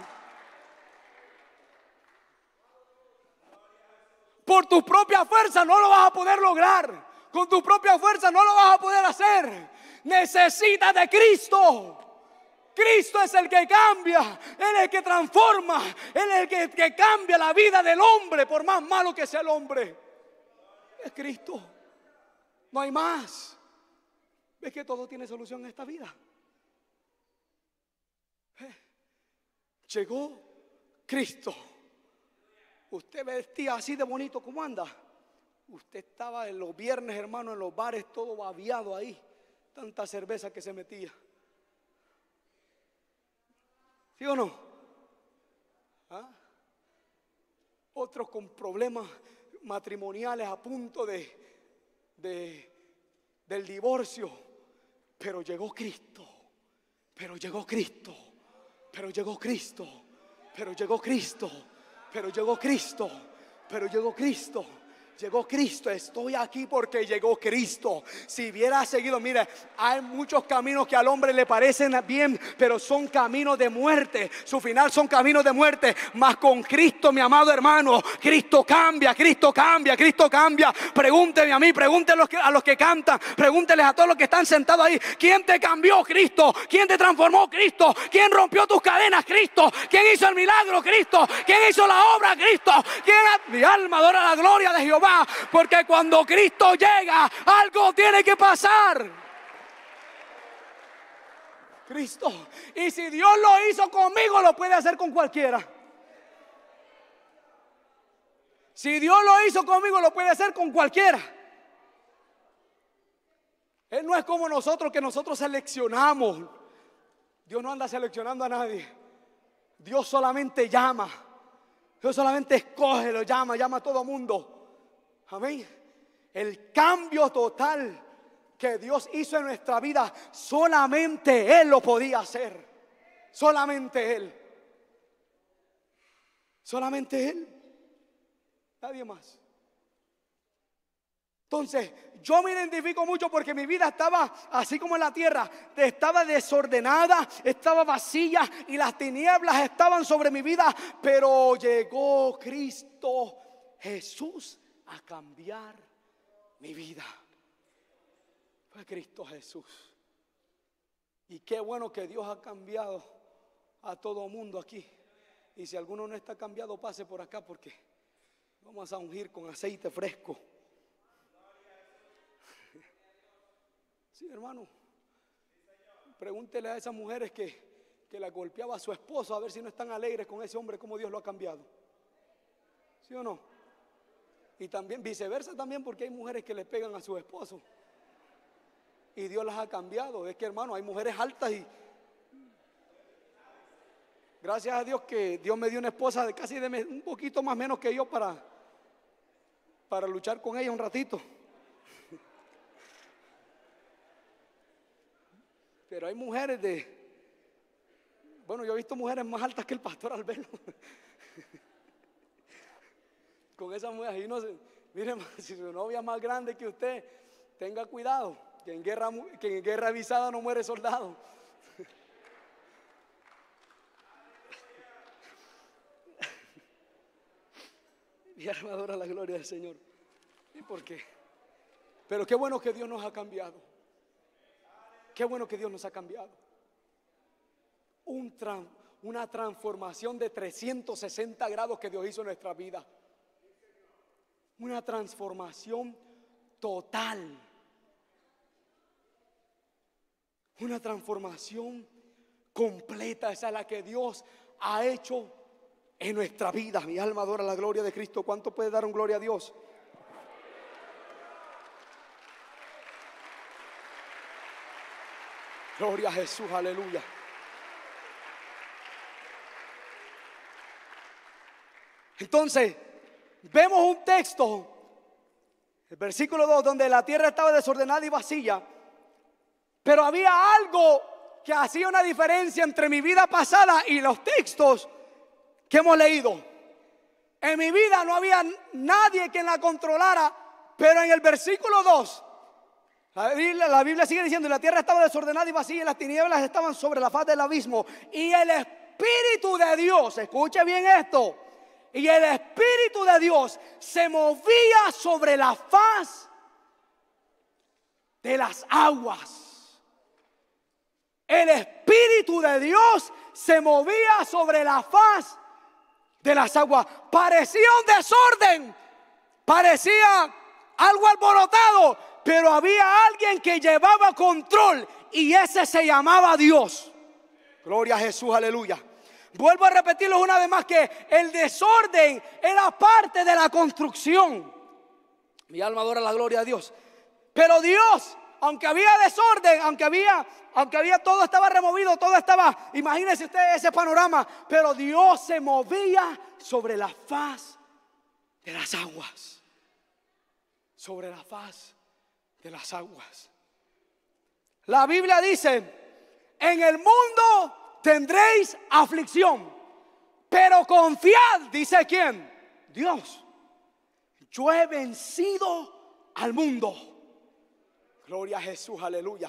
Por tus propias fuerzas no lo vas a poder lograr. Con tus propias fuerzas no lo vas a poder hacer. Necesitas de Cristo. Cristo es el que cambia, Él es el que transforma, Él es el que cambia la vida del hombre, por más malo que sea el hombre. Es Cristo, no hay más. ¿Ves que todo tiene solución en esta vida? Llegó Cristo. Usted vestía así de bonito como anda. Usted estaba en los viernes, hermano, en los bares, todo babiado ahí. Tanta cerveza que se metía. ¿Sí o no? ¿Ah? Otros con problemas matrimoniales a punto del divorcio. Pero llegó Cristo. Pero llegó Cristo. Pero llegó Cristo. Pero llegó Cristo. Pero llegó Cristo. Pero llegó Cristo. Llegó Cristo, estoy aquí porque llegó Cristo. Si hubiera seguido, mire, hay muchos caminos que al hombre le parecen bien, pero son caminos de muerte. Su final son caminos de muerte. Mas con Cristo, mi amado hermano, Cristo cambia, Cristo cambia, Cristo cambia. Pregúnteme a mí, pregúntenle a los que cantan, pregúntenles a todos los que están sentados ahí. ¿Quién te cambió? Cristo. ¿Quién te transformó? Cristo. ¿Quién rompió tus cadenas? Cristo. ¿Quién hizo el milagro? Cristo. ¿Quién hizo la obra? Cristo. Mi alma adora la gloria de Jehová. Porque cuando Cristo llega, algo tiene que pasar. Cristo. Y si Dios lo hizo conmigo, lo puede hacer con cualquiera. Si Dios lo hizo conmigo, lo puede hacer con cualquiera. Él no es como nosotros, que nosotros seleccionamos. Dios no anda seleccionando a nadie. Dios solamente llama. Dios solamente escoge, lo llama a todo mundo. Amén. El cambio total que Dios hizo en nuestra vida, solamente Él lo podía hacer. Solamente Él. Solamente Él. Nadie más. Entonces, yo me identifico mucho porque mi vida estaba así como en la tierra. Estaba desordenada, estaba vacía y las tinieblas estaban sobre mi vida. Pero llegó Cristo Jesús a cambiar mi vida. Fue Cristo Jesús. Y qué bueno que Dios ha cambiado a todo mundo aquí. Y si alguno no está cambiado, pase por acá porque vamos a ungir con aceite fresco. Sí, hermano. Pregúntele a esas mujeres que la golpeaba a su esposo, a ver si no están alegres con ese hombre, cómo Dios lo ha cambiado. ¿Sí o no? Y también viceversa también, porque hay mujeres que le pegan a su esposo y Dios las ha cambiado. Es que, hermano, hay mujeres altas y gracias a Dios que Dios me dio una esposa de casi un poquito más menos que yo para luchar con ella un ratito. Pero hay mujeres bueno, yo he visto mujeres más altas que el pastor Albelo. Con esas mujeres, y no sé, mire, si su novia es más grande que usted, tenga cuidado, que en guerra avisada no muere soldado. Mi alma adora la gloria del Señor. ¿Y por qué? Pero qué bueno que Dios nos ha cambiado. Qué bueno que Dios nos ha cambiado. Una transformación de 360 grados que Dios hizo en nuestra vida. Una transformación total. Una transformación completa. Esa es la que Dios ha hecho en nuestra vida. Mi alma adora la gloria de Cristo. ¿Cuánto puede dar un gloria a Dios? Gloria a Jesús, aleluya. Entonces, vemos un texto, el versículo 2, donde la tierra estaba desordenada y vacía, pero había algo que hacía una diferencia entre mi vida pasada y los textos que hemos leído. En mi vida no había nadie quien la controlara, pero en el versículo 2, la Biblia sigue diciendo: la tierra estaba desordenada y vacía y las tinieblas estaban sobre la faz del abismo. Y el Espíritu de Dios, escuche bien esto, y el Espíritu de Dios se movía sobre la faz de las aguas. El Espíritu de Dios se movía sobre la faz de las aguas. Parecía un desorden, parecía algo alborotado, pero había alguien que llevaba control y ese se llamaba Dios. Gloria a Jesús, aleluya. Vuelvo a repetirlo una vez más, que el desorden era parte de la construcción. Mi alma adora la gloria de Dios. Pero Dios, aunque había desorden, aunque había todo estaba removido, todo estaba, imagínense ustedes ese panorama, pero Dios se movía sobre la faz de las aguas. Sobre la faz de las aguas. La Biblia dice: en el mundo tendréis aflicción, pero confiad, dice ¿quién? Dios. Yo he vencido al mundo. Gloria a Jesús, aleluya.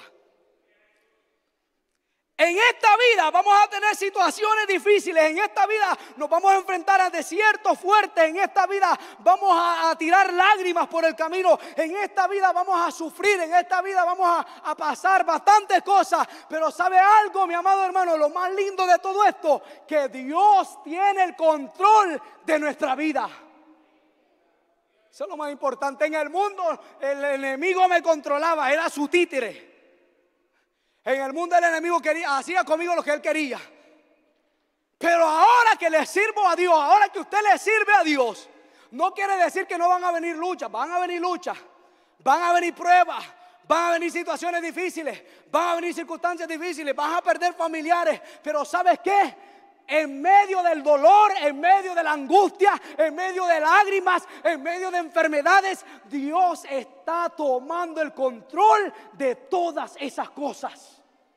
En esta vida vamos a tener situaciones difíciles. En esta vida nos vamos a enfrentar a desiertos fuertes. En esta vida vamos a tirar lágrimas por el camino. En esta vida vamos a sufrir. En esta vida vamos a pasar bastantes cosas. Pero ¿sabe algo, mi amado hermano? Lo más lindo de todo esto, que Dios tiene el control de nuestra vida. Eso es lo más importante. En el mundo el enemigo me controlaba, era su títere. En el mundo el enemigo hacía conmigo lo que él quería. Pero ahora que le sirvo a Dios, ahora que usted le sirve a Dios, no quiere decir que no van a venir luchas. Van a venir luchas, van a venir pruebas, van a venir situaciones difíciles, van a venir circunstancias difíciles, van a perder familiares. Pero ¿sabes qué? En medio del dolor, en medio de la angustia, en medio de lágrimas, en medio de enfermedades, Dios está tomando el control de todas esas cosas.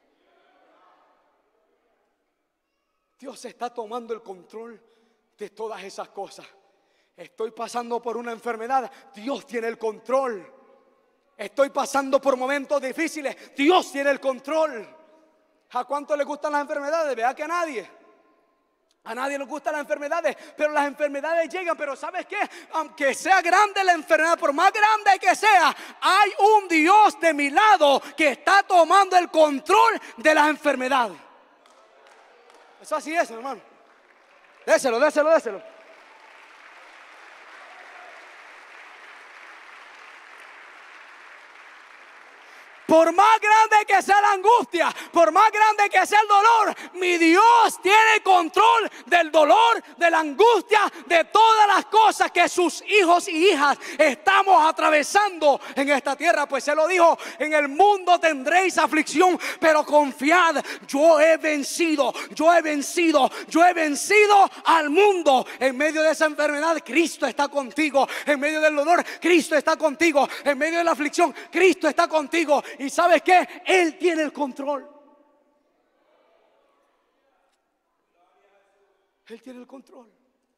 Dios está tomando el control de todas esas cosas. Estoy pasando por una enfermedad, Dios tiene el control. Estoy pasando por momentos difíciles, Dios tiene el control. ¿A cuánto le gustan las enfermedades? Vea que a nadie. A nadie nos gustan las enfermedades, pero las enfermedades llegan. Pero ¿sabes qué? Aunque sea grande la enfermedad, por más grande que sea, hay un Dios de mi lado que está tomando el control de las enfermedades. Eso así es, hermano. Déselo. Por más grande que sea la angustia, por más grande que sea el dolor, mi Dios tiene control del dolor, de la angustia, de todas las cosas que sus hijos y hijas estamos atravesando en esta tierra. Pues se lo dijo: en el mundo tendréis aflicción, pero confiad, yo he vencido al mundo. En medio de esa enfermedad, Cristo está contigo. En medio del dolor, Cristo está contigo. En medio de la aflicción, Cristo está contigo. ¿Y sabes qué? Él tiene el control. Él tiene el control.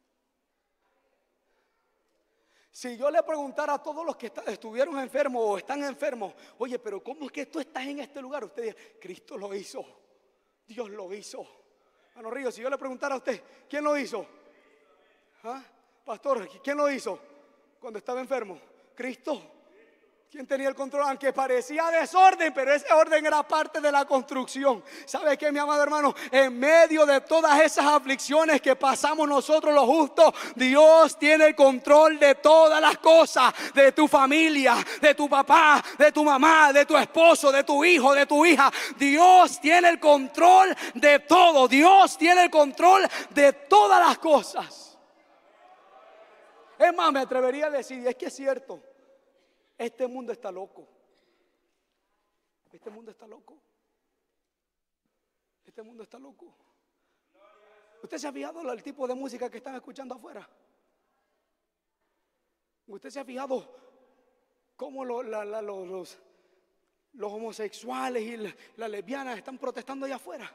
Si yo le preguntara a todos los que estuvieron enfermos o están enfermos: oye, pero ¿cómo es que tú estás en este lugar? Usted diría: Cristo lo hizo, Dios lo hizo. Hermano Río, si yo le preguntara a usted: ¿quién lo hizo? ¿Ah? Pastor, ¿quién lo hizo cuando estaba enfermo? Cristo. ¿Quién tenía el control? Aunque parecía desorden, pero ese orden era parte de la construcción. ¿Sabe qué, mi amado hermano? En medio de todas esas aflicciones que pasamos nosotros los justos, Dios tiene el control de todas las cosas. De tu familia, de tu papá, de tu mamá, de tu esposo, de tu hijo, de tu hija. Dios tiene el control de todo. Dios tiene el control de todas las cosas. Es más, me atrevería a decir, y es que es cierto: este mundo está loco. Este mundo está loco. Este mundo está loco. ¿Usted se ha fijado el tipo de música que están escuchando afuera? ¿Usted se ha fijado cómo los homosexuales y las lesbianas están protestando allá afuera?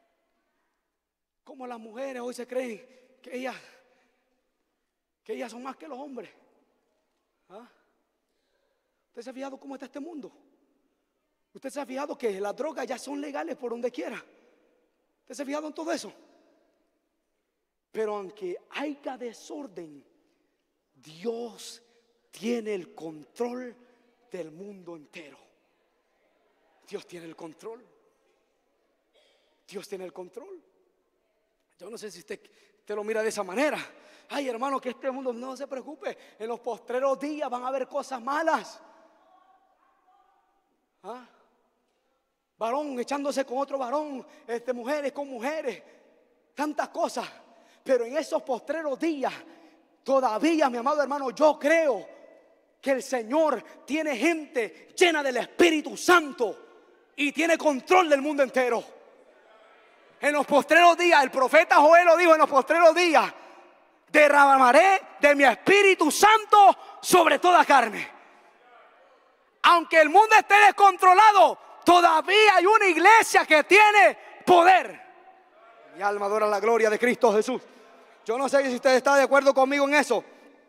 Cómo las mujeres hoy se creen que ellas son más que los hombres. ¿Ah? ¿Usted se ha fijado cómo está este mundo? ¿Usted se ha fijado que las drogas ya son legales por donde quiera? ¿Usted se ha fijado en todo eso? Pero aunque haya desorden, Dios tiene el control del mundo entero. Dios tiene el control. Dios tiene el control. Yo no sé si usted lo mira de esa manera. Ay, hermano, que este mundo, no se preocupe. En los postreros días van a haber cosas malas. ¿Ah? Varón echándose con otro varón, mujeres con mujeres, tantas cosas. Pero en esos postreros días, todavía, mi amado hermano, yo creo que el Señor tiene gente llena del Espíritu Santo y tiene control del mundo entero. En los postreros días, el profeta Joel lo dijo: en los postreros días derramaré de mi Espíritu Santo sobre toda carne. Aunque el mundo esté descontrolado, todavía hay una iglesia que tiene poder. Mi alma adora la gloria de Cristo Jesús. Yo no sé si usted está de acuerdo conmigo en eso.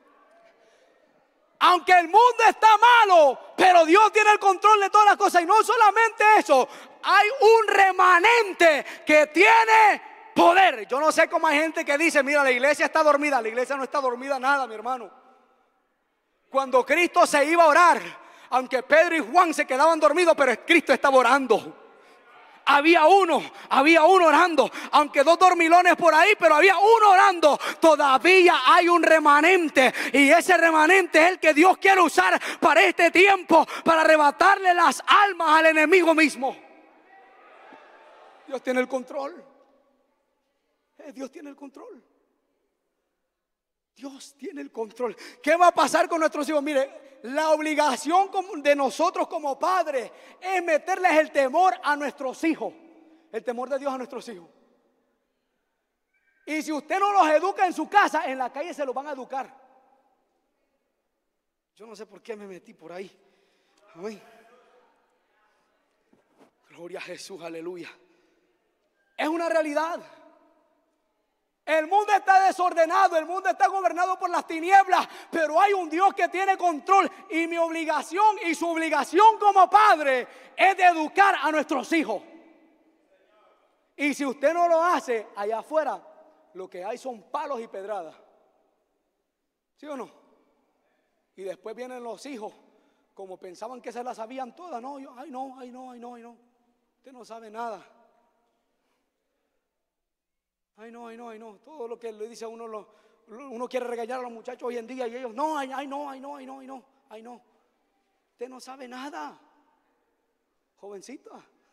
Aunque el mundo está malo, pero Dios tiene el control de todas las cosas. Y no solamente eso, hay un remanente que tiene poder. Yo no sé cómo hay gente que dice: mira, la iglesia está dormida. La iglesia no está dormida nada, mi hermano. Cuando Cristo se iba a orar, aunque Pedro y Juan se quedaban dormidos, pero Cristo estaba orando. Había uno orando. Aunque dos dormilones por ahí, pero había uno orando. Todavía hay un remanente. Y ese remanente es el que Dios quiere usar para este tiempo, para arrebatarle las almas al enemigo mismo. Dios tiene el control. Dios tiene el control. Dios tiene el control. ¿Qué va a pasar con nuestros hijos? Mire, la obligación de nosotros como padres es meterles el temor a nuestros hijos. El temor de Dios a nuestros hijos. Y si usted no los educa en su casa, en la calle se los van a educar. Yo no sé por qué me metí por ahí. Amén. Gloria a Jesús, aleluya. Es una realidad. El mundo está desordenado, el mundo está gobernado por las tinieblas, pero hay un Dios que tiene control. Y mi obligación y su obligación como padre es de educar a nuestros hijos. Y si usted no lo hace, allá afuera lo que hay son palos y pedradas. ¿Sí o no? Y después vienen los hijos, como pensaban que se las sabían todas. No, ay no. Usted no sabe nada. Ay no. Todo lo que le dice a uno, uno quiere regañar a los muchachos hoy en día y ellos, no. Usted no sabe nada, jovencita.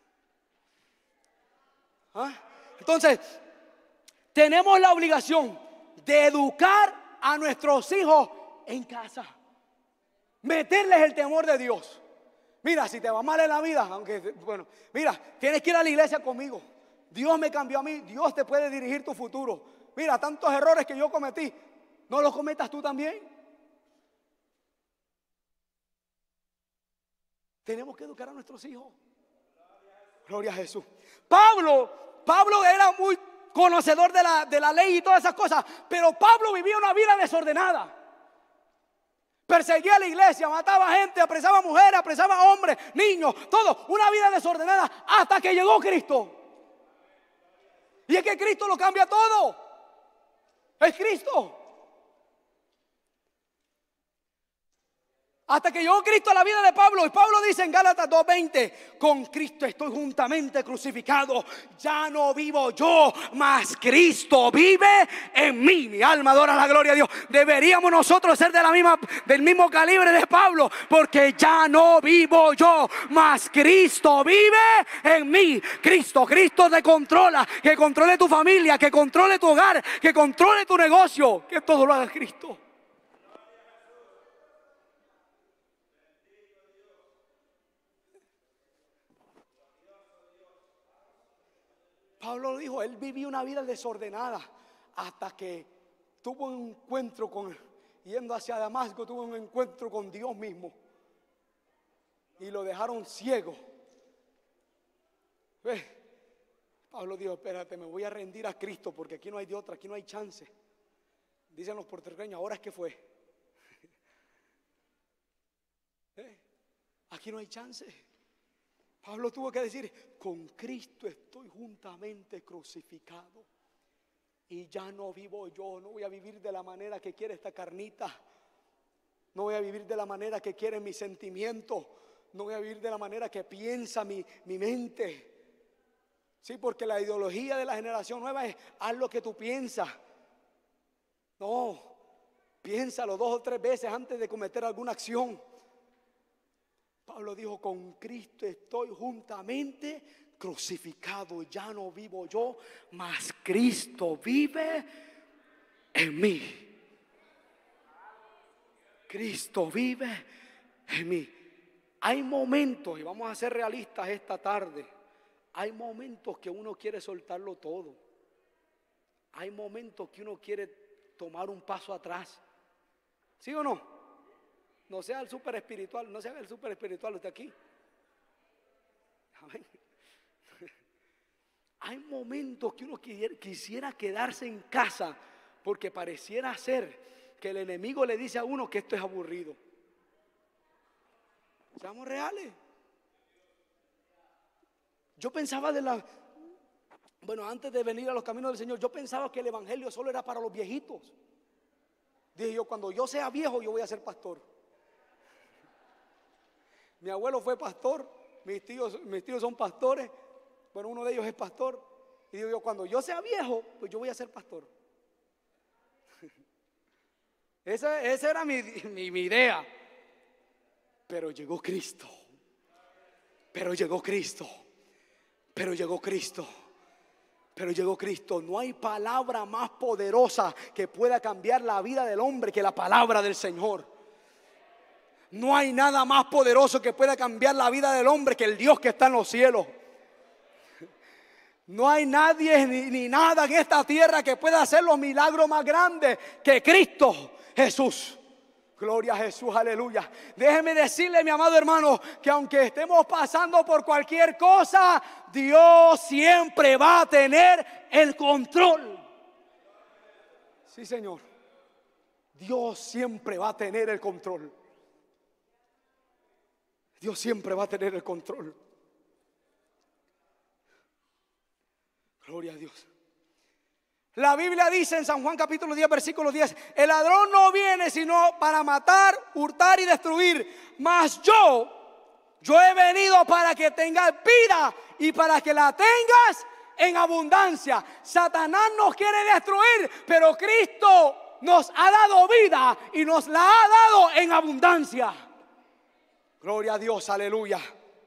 Entonces, tenemos la obligación de educar a nuestros hijos en casa. Meterles el temor de Dios. Mira, si te va mal en la vida, mira, tienes que ir a la iglesia conmigo. Dios me cambió a mí, Dios te puede dirigir tu futuro. Mira, tantos errores que yo cometí, ¿no los cometas tú también? Tenemos que educar a nuestros hijos. Gloria a Jesús. Pablo era muy conocedor de la ley y todas esas cosas, pero Pablo vivía una vida desordenada. Perseguía a la iglesia, mataba gente, apresaba mujeres, apresaba hombres, niños, todo, una vida desordenada hasta que llegó Cristo. Y es que Cristo lo cambia todo. Es Cristo. Hasta que llegó Cristo a la vida de Pablo. Y Pablo dice en Gálatas 2:20: con Cristo estoy juntamente crucificado. Ya no vivo yo, mas Cristo vive en mí. Mi alma adora la gloria de Dios. Deberíamos nosotros ser del mismo calibre de Pablo, porque ya no vivo yo, mas Cristo vive en mí. Cristo te controla. Que controle tu familia, que controle tu hogar, que controle tu negocio. Que todo lo haga Cristo. Pablo dijo, él vivía una vida desordenada hasta que tuvo un encuentro yendo hacia Damasco, tuvo un encuentro con Dios mismo y lo dejaron ciego. Pablo dijo, espérate, me voy a rendir a Cristo porque aquí no hay de otra, aquí no hay chance. Dicen los puertorriqueños, ahora es que fue. Aquí no hay chance. Pablo tuvo que decir, con Cristo estoy juntamente crucificado. Y ya no vivo yo, no voy a vivir de la manera que quiere esta carnita. No voy a vivir de la manera que quieren mis sentimientos. No voy a vivir de la manera que piensa mi mente. Sí, porque la ideología de la generación nueva es, haz lo que tú piensas. No, piénsalo 2 o 3 veces antes de cometer alguna acción. Pablo dijo, con Cristo estoy juntamente crucificado. Ya no vivo yo, mas Cristo vive en mí. Cristo vive en mí. Hay momentos, y vamos a ser realistas esta tarde, hay momentos que uno quiere soltarlo todo. Hay momentos que uno quiere tomar un paso atrás. ¿Sí o no? No sea el súper espiritual, no se haga el súper espiritual usted aquí. Amén. Hay momentos que uno quisiera quedarse en casa porque pareciera ser que el enemigo le dice a uno que esto es aburrido. Seamos reales. Yo pensaba antes de venir a los caminos del Señor, yo pensaba que el evangelio solo era para los viejitos. Dije yo, cuando yo sea viejo yo voy a ser pastor. Mi abuelo fue pastor, mis tíos son pastores, bueno, uno de ellos es pastor. Y digo yo, cuando yo sea viejo, pues yo voy a ser pastor. Esa era mi idea. Pero llegó Cristo. No hay palabra más poderosa que pueda cambiar la vida del hombre que la palabra del Señor. No hay nada más poderoso que pueda cambiar la vida del hombre que el Dios que está en los cielos. No hay nadie ni nada en esta tierra que pueda hacer los milagros más grandes que Cristo Jesús. Gloria a Jesús, aleluya. Déjeme decirle, mi amado hermano, que aunque estemos pasando por cualquier cosa, Dios siempre va a tener el control. Sí, Señor. Dios siempre va a tener el control. Dios siempre va a tener el control. Gloria a Dios. La Biblia dice en San Juan capítulo 10, versículo 10, el ladrón no viene sino para matar, hurtar y destruir, mas yo he venido para que tengas vida y para que la tengas en abundancia. Satanás nos quiere destruir, pero Cristo nos ha dado vida y nos la ha dado en abundancia. Gloria a Dios, aleluya.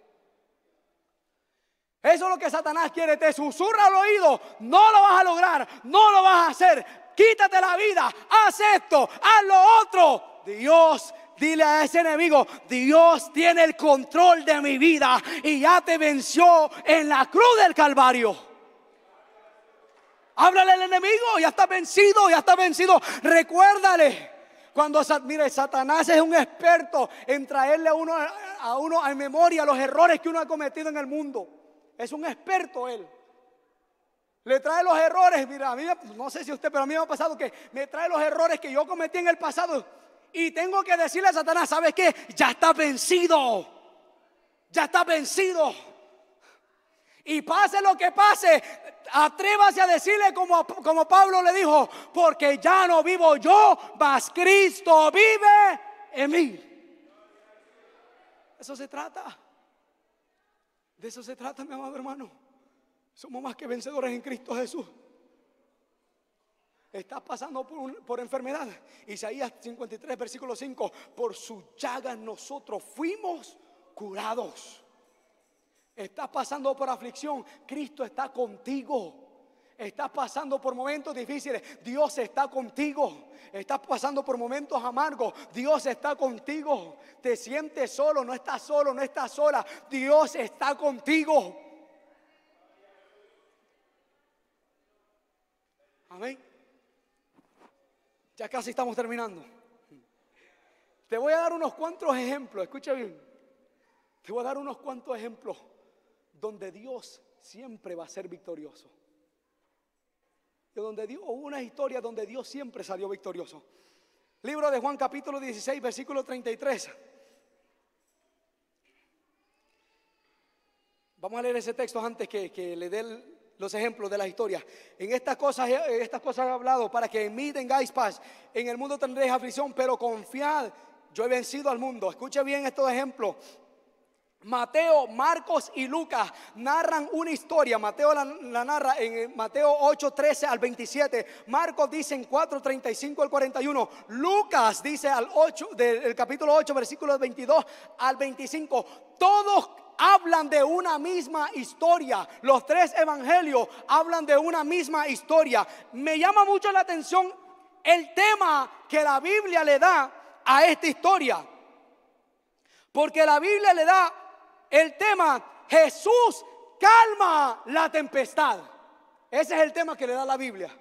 Eso es lo que Satanás quiere, te susurra al oído, no lo vas a lograr, no lo vas a hacer, quítate la vida, haz esto, haz lo otro. Dios, dile a ese enemigo, Dios tiene el control de mi vida y ya te venció en la cruz del Calvario. Háblale al enemigo, ya está vencido, ya está vencido. Recuérdale, cuando, mire, Satanás es un experto en traerle a uno a memoria los errores que uno ha cometido en el mundo. Es un experto él. Le trae los errores. Mira, a mí, no sé si usted, pero a mí me ha pasado que me trae los errores que yo cometí en el pasado. Y tengo que decirle a Satanás, ¿sabes qué? Ya está vencido. Ya está vencido. Y pase lo que pase, atrévase a decirle como Pablo le dijo, porque ya no vivo yo, mas Cristo vive en mí. Eso se trata. De eso se trata, mi amado hermano. Somos más que vencedores en Cristo Jesús. Estás pasando por enfermedad. Isaías 53, versículo 5. Por sus llagas nosotros fuimos curados. Estás pasando por aflicción. Cristo está contigo. Estás pasando por momentos difíciles, Dios está contigo. Estás pasando por momentos amargos, Dios está contigo. Te sientes solo, no estás sola, Dios está contigo. Amén. Ya casi estamos terminando. Te voy a dar unos cuantos ejemplos, escucha bien. Te voy a dar unos cuantos ejemplos donde Dios siempre va a ser victorioso. Donde Dios, una historia donde Dios siempre salió victorioso. Libro de Juan capítulo 16 versículo 33. Vamos a leer ese texto antes que le dé los ejemplos de la historia. En estas cosas he hablado para que en mí tengáis paz. En el mundo tendréis aflicción, pero confiad, yo he vencido al mundo. Escuche bien estos ejemplos. Mateo, Marcos y Lucas narran una historia. Mateo la narra en Mateo 8, 13 al 27. Marcos dice en 4, 35 al 41. Lucas dice del capítulo 8, versículos 22 al 25. Todos hablan de una misma historia. Los tres evangelios hablan de una misma historia. Me llama mucho la atención el tema que la Biblia le da a esta historia. Porque la Biblia le da el tema, Jesús calma la tempestad. Ese es el tema que le da la Biblia.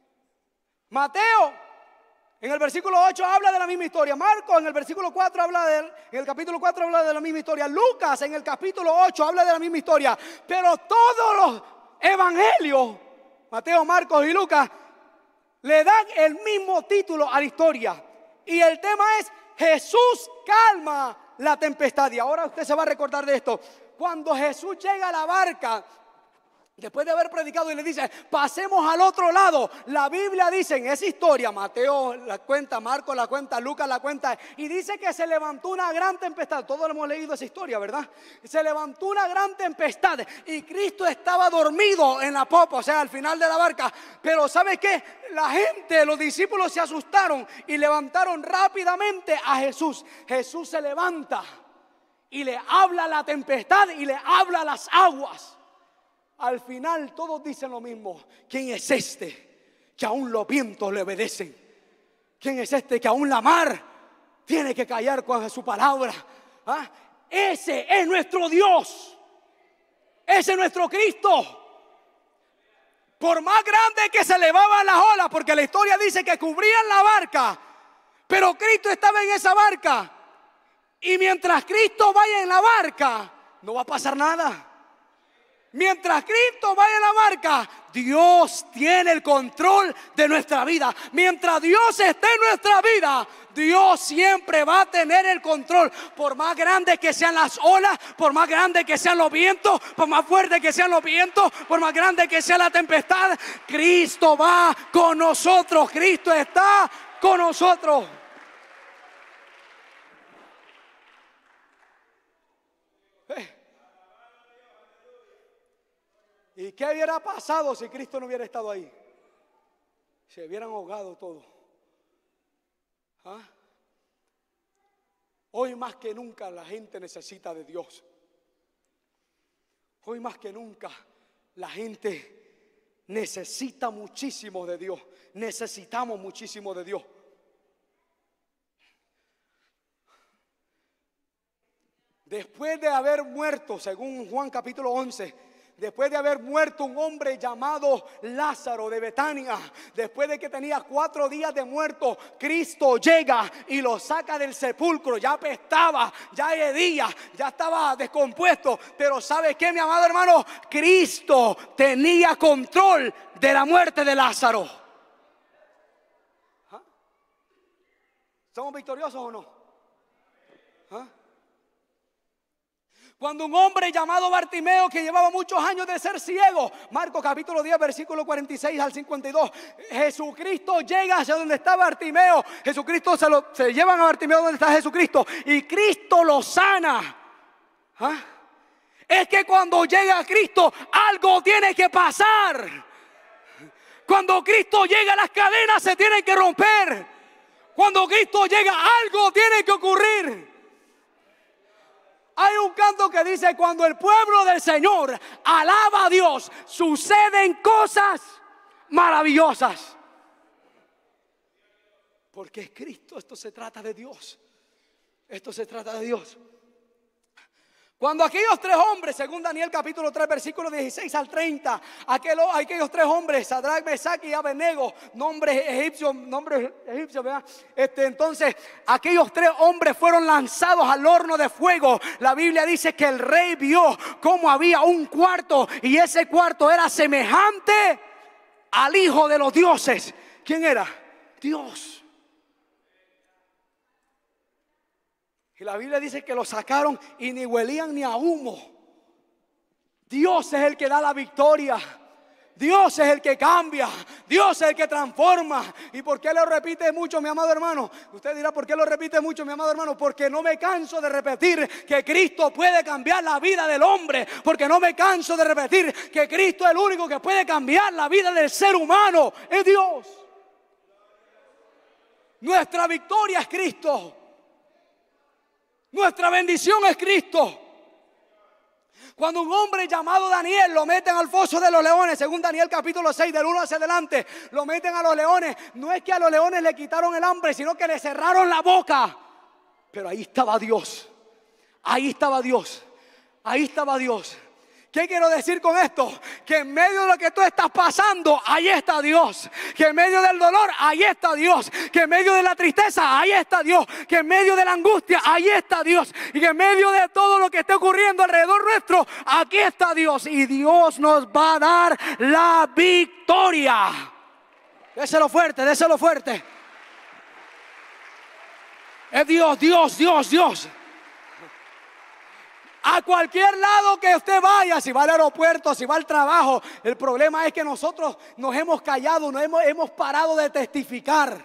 Mateo en el versículo 8 habla de la misma historia. Marcos en el versículo 4 en el capítulo 4 habla de la misma historia. Lucas en el capítulo 8 habla de la misma historia. Pero todos los evangelios, Mateo, Marcos y Lucas, le dan el mismo título a la historia. Y el tema es Jesús calma la tempestad. Y ahora usted se va a recordar de esto. Cuando Jesús llega a la barca, después de haber predicado y le dice, pasemos al otro lado. La Biblia dice en esa historia, Mateo la cuenta, Marcos la cuenta, Lucas la cuenta, y dice que se levantó una gran tempestad. Todos hemos leído esa historia, ¿verdad? Se levantó una gran tempestad y Cristo estaba dormido en la popa, o sea, al final de la barca. Pero ¿sabe qué? La gente, los discípulos se asustaron y levantaron rápidamente a Jesús. Jesús se levanta y le habla a la tempestad y le habla a las aguas. Al final todos dicen lo mismo. ¿Quién es este que aún los vientos le obedecen? ¿Quién es este que aún la mar tiene que callar con su palabra? ¿Ah? Ese es nuestro Dios. Ese es nuestro Cristo. Por más grande que se elevaban las olas, porque la historia dice que cubrían la barca, pero Cristo estaba en esa barca. Y mientras Cristo vaya en la barca, no va a pasar nada. Mientras Cristo vaya en la barca, Dios tiene el control de nuestra vida. Mientras Dios esté en nuestra vida, Dios siempre va a tener el control. Por más grandes que sean las olas, por más grandes que sean los vientos, por más fuertes que sean los vientos, por más grande que sea la tempestad, Cristo va con nosotros. Cristo está con nosotros. ¿Y qué hubiera pasado si Cristo no hubiera estado ahí? Se hubieran ahogado todos. ¿Ah? Hoy más que nunca la gente necesita de Dios. Hoy más que nunca la gente necesita muchísimo de Dios. Necesitamos muchísimo de Dios. Después de haber muerto, según Juan capítulo 11, después de haber muerto un hombre llamado Lázaro de Betania, después de que tenía 4 días de muerto, Cristo llega y lo saca del sepulcro. Ya apestaba, ya hedía, ya estaba descompuesto. Pero ¿sabe qué, mi amado hermano? Cristo tenía control de la muerte de Lázaro. ¿Ah? ¿Somos victoriosos o no? ¿Ah? Cuando un hombre llamado Bartimeo, que llevaba muchos años de ser ciego, Marcos capítulo 10 versículo 46 al 52, Jesucristo llega hacia donde está Bartimeo. Jesucristo se llevan a Bartimeo donde está Jesucristo y Cristo lo sana. ¿Ah? Es que cuando llega Cristo algo tiene que pasar. Cuando Cristo llega las cadenas se tienen que romper. Cuando Cristo llega algo tiene que ocurrir. Hay un canto que dice: cuando el pueblo del Señor alaba a Dios, suceden cosas maravillosas. Porque es Cristo, esto se trata de Dios. Esto se trata de Dios. Cuando aquellos 3 hombres, según Daniel capítulo 3 versículo 16 al 30, aquellos 3 hombres, Sadrach, Mesach y Abednego, nombres egipcios, ¿verdad? Entonces aquellos 3 hombres fueron lanzados al horno de fuego. La Biblia dice que el rey vio cómo había un cuarto y ese cuarto era semejante al Hijo de los dioses. ¿Quién era? Dios. Y la Biblia dice que lo sacaron y ni huelían ni a humo. Dios es el que da la victoria. Dios es el que cambia. Dios es el que transforma. ¿Y por qué lo repite mucho, mi amado hermano? Usted dirá: ¿por qué lo repite mucho, mi amado hermano? Porque no me canso de repetir que Cristo puede cambiar la vida del hombre. Porque no me canso de repetir que Cristo es el único que puede cambiar la vida del ser humano. Es Dios. Nuestra victoria es Cristo. Nuestra bendición es Cristo. Cuando un hombre llamado Daniel lo meten al foso de los leones, según Daniel capítulo 6 del 1 hacia adelante, lo meten a los leones. No es que a los leones le quitaron el hambre, sino que le cerraron la boca. Pero ahí estaba Dios. Ahí estaba Dios. Ahí estaba Dios. ¿Qué quiero decir con esto? Que en medio de lo que tú estás pasando, ahí está Dios. Que en medio del dolor, ahí está Dios. Que en medio de la tristeza, ahí está Dios. Que en medio de la angustia, ahí está Dios. Y que en medio de todo lo que esté ocurriendo alrededor nuestro, aquí está Dios. Y Dios nos va a dar la victoria. Déselo fuerte, déselo fuerte. Es Dios, Dios, Dios, Dios. A cualquier lado que usted vaya, si va al aeropuerto, si va al trabajo, el problema es que nosotros nos hemos callado, hemos parado de testificar.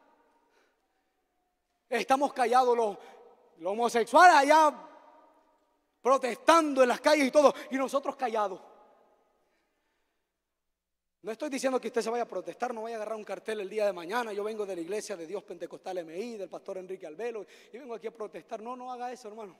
Estamos callados los homosexuales allá protestando en las calles y todo, y nosotros callados. No estoy diciendo que usted se vaya a protestar, no vaya a agarrar un cartel el día de mañana. Yo vengo de la iglesia de Dios Pentecostal MI, del pastor Enrique Albelo, y vengo aquí a protestar. No haga eso, hermano.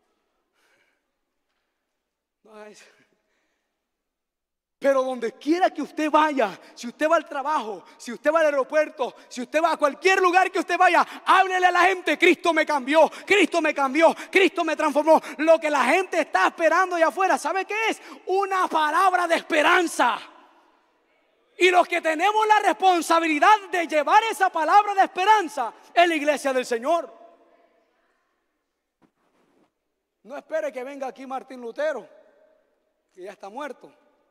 Pero donde quiera que usted vaya, si usted va al trabajo, si usted va al aeropuerto, si usted va a cualquier lugar que usted vaya, háblele a la gente: Cristo me cambió, Cristo me cambió, Cristo me transformó. Lo que la gente está esperando allá afuera, ¿sabe qué es? Una palabra de esperanza. Y los que tenemos la responsabilidad de llevar esa palabra de esperanza es la iglesia del Señor. No espere que venga aquí Martín Lutero que ya está muerto.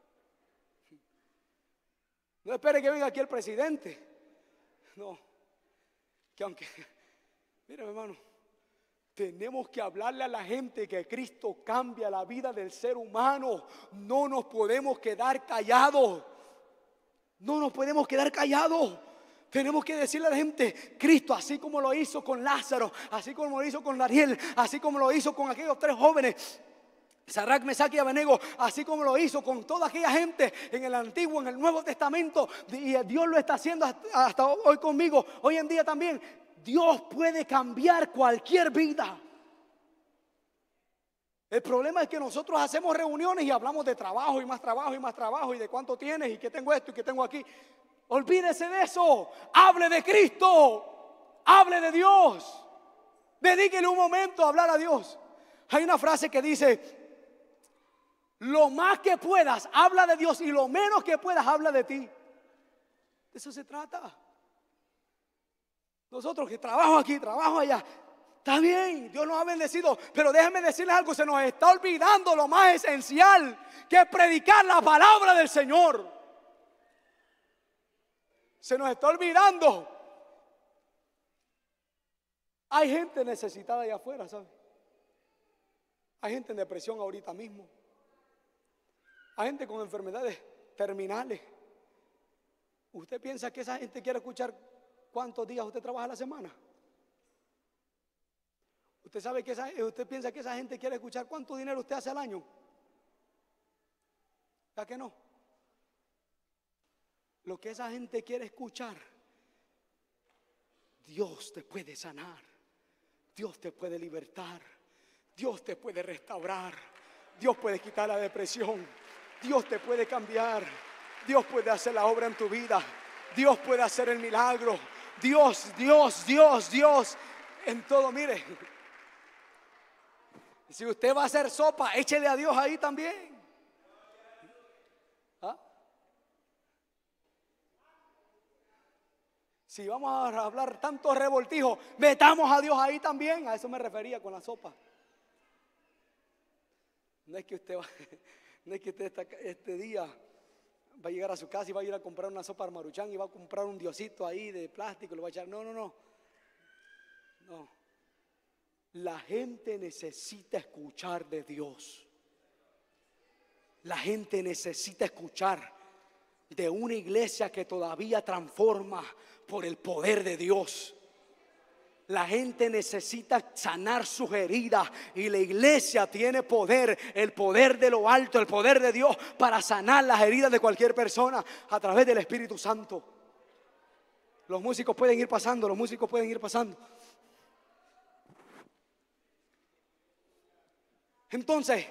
No espere que venga aquí el presidente. No, que aunque, mire hermano, tenemos que hablarle a la gente que Cristo cambia la vida del ser humano. No nos podemos quedar callados. No nos podemos quedar callados. Tenemos que decirle a la gente, Cristo, así como lo hizo con Lázaro, así como lo hizo con Daniel, así como lo hizo con aquellos 3 jóvenes, Sadrach, Mesach y Abednego, así como lo hizo con toda aquella gente en el Antiguo, en el Nuevo Testamento, y Dios lo está haciendo hasta hoy conmigo, hoy en día también. Dios puede cambiar cualquier vida. El problema es que nosotros hacemos reuniones y hablamos de trabajo y más trabajo y más trabajo y de cuánto tienes y que tengo esto y que tengo aquí. Olvídese de eso. Hable de Cristo. Hable de Dios. Dedíquele un momento a hablar a Dios. Hay una frase que dice: lo más que puedas, habla de Dios, y lo menos que puedas, habla de ti. De eso se trata. Nosotros que trabajo aquí, trabajo allá, está bien, Dios nos ha bendecido, pero déjenme decirles algo, se nos está olvidando lo más esencial, que es predicar la palabra del Señor. Se nos está olvidando. Hay gente necesitada allá afuera, ¿sabe? Hay gente en depresión ahorita mismo. Hay gente con enfermedades terminales. ¿Usted piensa que esa gente quiere escuchar cuántos días usted trabaja a la semana? ¿Usted piensa que esa gente quiere escuchar cuánto dinero usted hace al año? ¿Ya que no? Lo que esa gente quiere escuchar: Dios te puede sanar, Dios te puede libertar, Dios te puede restaurar, Dios puede quitar la depresión, Dios te puede cambiar, Dios puede hacer la obra en tu vida, Dios puede hacer el milagro, Dios en todo. Mire, si usted va a hacer sopa, échele a Dios ahí también. ¿Ah? Si vamos a hablar tanto revoltijo, metamos a Dios ahí también. A eso me refería con la sopa. No es que usted este día va a llegar a su casa y va a ir a comprar una sopa de Maruchan y va a comprar un diosito ahí de plástico y lo va a echar. No. La gente necesita escuchar de Dios. La gente necesita escuchar de una iglesia que todavía transforma por el poder de Dios. La gente necesita sanar sus heridas y la iglesia tiene poder, el poder de lo alto, el poder de Dios para sanar las heridas de cualquier persona a través del Espíritu Santo. Los músicos pueden ir pasando. Entonces,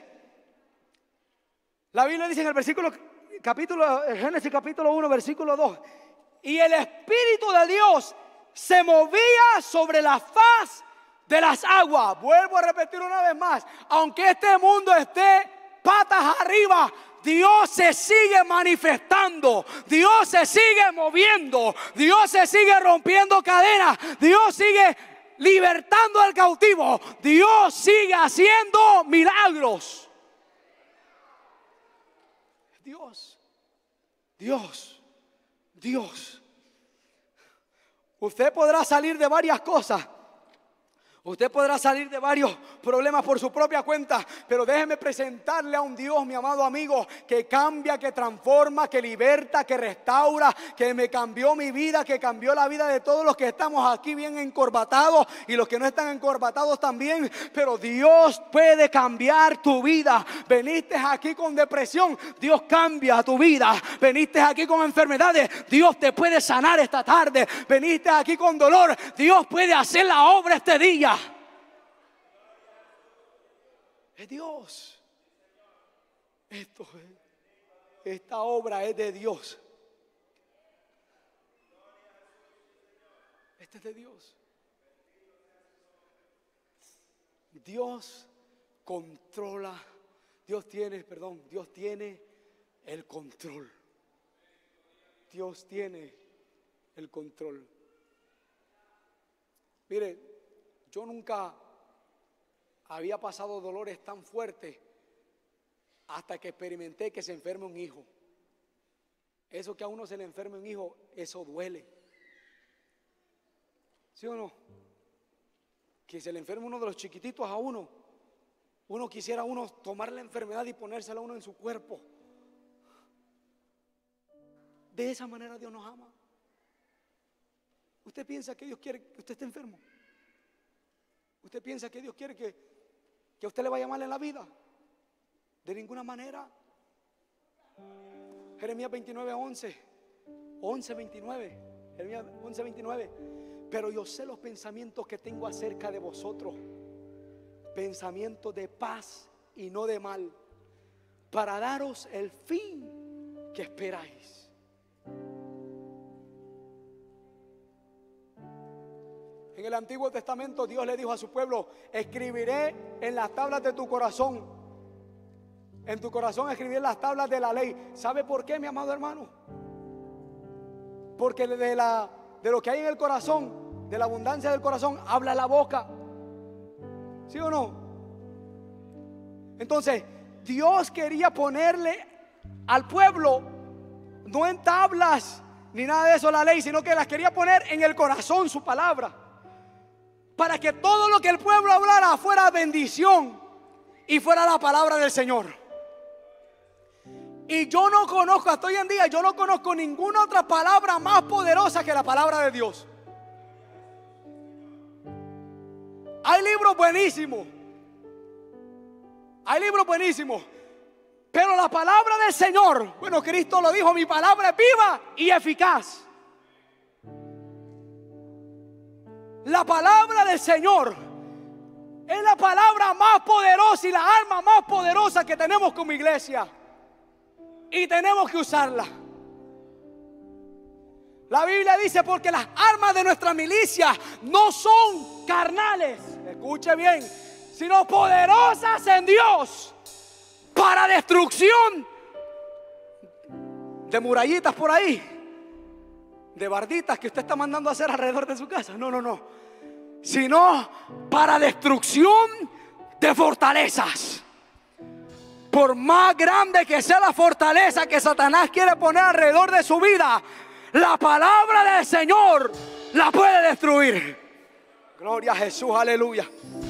la Biblia dice en el Génesis capítulo 1, versículo 2: y el Espíritu de Dios se movía sobre la faz de las aguas. Vuelvo a repetir una vez más: aunque este mundo esté patas arriba, Dios se sigue manifestando, Dios se sigue moviendo, Dios se sigue rompiendo cadenas, Dios sigue libertando al cautivo, Dios sigue haciendo milagros. Dios. Usted podrá salir de varias cosas. Usted podrá salir de varios problemas por su propia cuenta, pero déjeme presentarle a un Dios, mi amado amigo, que cambia, que transforma, que liberta, que restaura, que me cambió mi vida, que cambió la vida de todos los que estamos aquí bien encorbatados y los que no están encorbatados también. Pero Dios puede cambiar tu vida. Veniste aquí con depresión, Dios cambia tu vida. Veniste aquí con enfermedades, Dios te puede sanar esta tarde. Veniste aquí con dolor, Dios puede hacer la obra este día. Es Dios. Esta obra es de Dios. Esta es de Dios. Dios controla. Dios tiene el control. Dios tiene el control. Mire, yo nunca había pasado dolores tan fuertes hasta que experimenté que se enferme un hijo. Eso que a uno se le enferme un hijo, eso duele. ¿Sí o no? Que se le enferme uno de los chiquititos a uno. Uno quisiera tomar la enfermedad y ponérsela a uno en su cuerpo. De esa manera Dios nos ama. ¿Usted piensa que Dios quiere que usted esté enfermo? ¿Usted piensa que Dios quiere que a usted le vaya mal en la vida? De ninguna manera. Jeremías 29:11, 11:29, Jeremías 11:29. Pero yo sé los pensamientos que tengo acerca de vosotros, pensamientos de paz y no de mal, para daros el fin que esperáis. En el Antiguo Testamento Dios le dijo a su pueblo: escribiré en las tablas de tu corazón, en tu corazón escribiré las tablas de la ley. ¿Sabe por qué, mi amado hermano? Porque de lo que hay en el corazón, de la abundancia del corazón, habla la boca. ¿Sí o no? Entonces Dios quería ponerle al pueblo, no en tablas ni nada de eso la ley, sino que las quería poner en el corazón, su palabra, para que todo lo que el pueblo hablara fuera bendición y fuera la palabra del Señor. Y yo no conozco, hasta hoy en día, yo no conozco ninguna otra palabra más poderosa que la palabra de Dios. Hay libros buenísimos, pero la palabra del Señor, bueno, Cristo lo dijo: mi palabra es viva y eficaz. La palabra del Señor es la palabra más poderosa y la arma más poderosa que tenemos como iglesia, y tenemos que usarla. La Biblia dice: porque las armas de nuestra milicia no son carnales, escuche bien, sino poderosas en Dios para destrucción de murallitas por ahí, de barditas que usted está mandando a hacer alrededor de su casa. No, sino para destrucción de fortalezas. Por más grande que sea la fortaleza que Satanás quiere poner alrededor de su vida, la palabra del Señor la puede destruir. Gloria a Jesús, aleluya.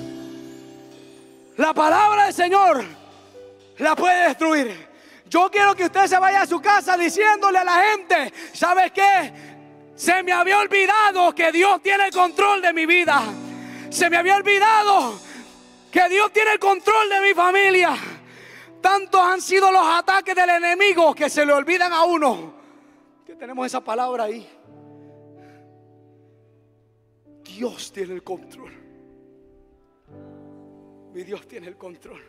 La palabra del Señor la puede destruir. Yo quiero que usted se vaya a su casa diciéndole a la gente: ¿sabes qué? Se me había olvidado que Dios tiene el control de mi vida. Se me había olvidado que Dios tiene el control de mi familia. Tantos han sido los ataques del enemigo que se le olvidan a uno que tenemos esa palabra ahí. Dios tiene el control. Mi Dios tiene el control.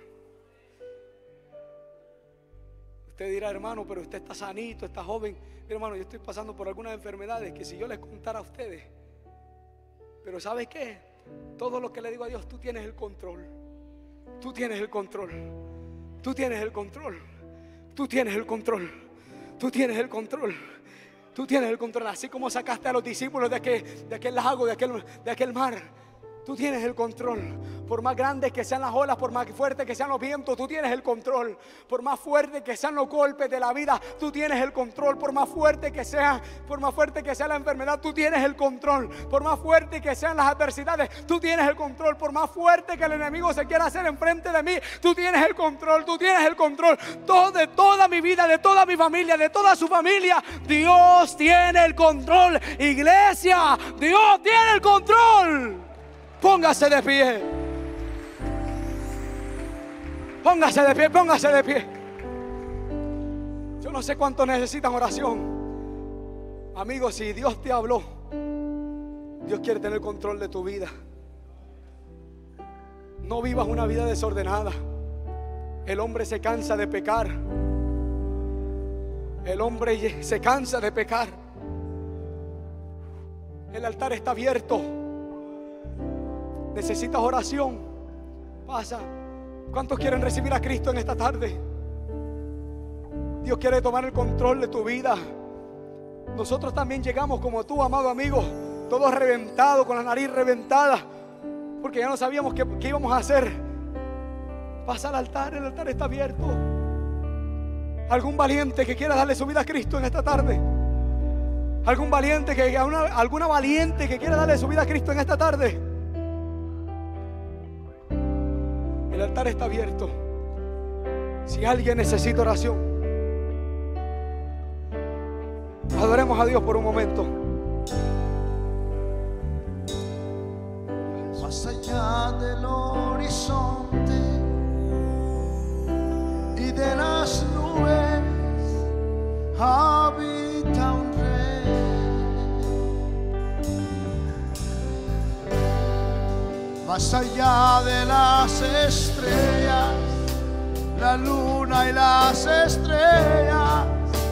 Usted dirá: hermano, pero usted está sanito, está joven. Mira, hermano, yo estoy pasando por algunas enfermedades que si yo les contara a ustedes. Pero ¿sabes qué? Todo lo que le digo a Dios: tú tienes el control. Tú tienes el control. Tú tienes el control. Tú tienes el control. Tú tienes el control. Tú tienes el control. Así como sacaste a los discípulos de aquel lago, de aquel mar. Tú tienes el control. Por más grandes que sean las olas, por más fuertes que sean los vientos, tú tienes el control. Por más fuertes que sean los golpes de la vida, tú tienes el control. Por más fuerte que sea la enfermedad, tú tienes el control. Por más fuerte que sean las adversidades, tú tienes el control. Por más fuerte que el enemigo se quiera hacer enfrente de mí, tú tienes el control. Tú tienes el control. De toda mi vida, de toda mi familia, de toda su familia, Dios tiene el control. Iglesia, Dios tiene el control. Póngase de pie. Póngase de pie, póngase de pie. Yo no sé cuánto necesitan oración. Amigos, si Dios te habló, Dios quiere tener control de tu vida. No vivas una vida desordenada. El hombre se cansa de pecar. El hombre se cansa de pecar. El altar está abierto. Necesitas oración. Pasa. ¿Cuántos quieren recibir a Cristo en esta tarde? Dios quiere tomar el control de tu vida. Nosotros también llegamos como tú, amado amigo, todos reventados, con la nariz reventada, porque ya no sabíamos qué íbamos a hacer. Pasa al altar, el altar está abierto. Algún valiente que quiera darle su vida a Cristo en esta tarde. Algún valiente alguna valiente que quiera darle su vida a Cristo en esta tarde. El altar está abierto. Si alguien necesita oración, adoremos a Dios por un momento. Más allá del horizonte y de las nubes habita un rey. Más allá de las estrellas, la luna y las estrellas,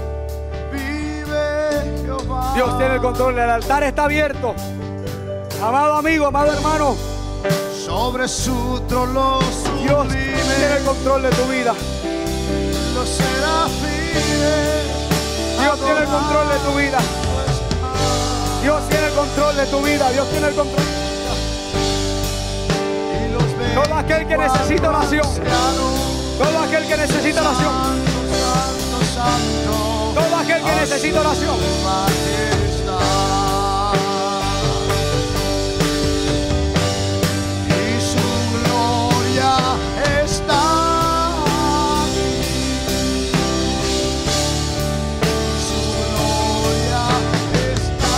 vive Jehová. Dios tiene el control, el altar está abierto. Amado amigo, amado hermano, sobre su trono Dios sublime, tiene el control de tu vida. los serafines, Dios tiene el control de tu vida. Dios tiene el control de tu vida. Dios tiene el control. y los Todo aquel que necesita oración, todo aquel que necesita oración, santo, santo, todo aquel que necesita oración. majestad. Y su gloria está aquí. Su gloria está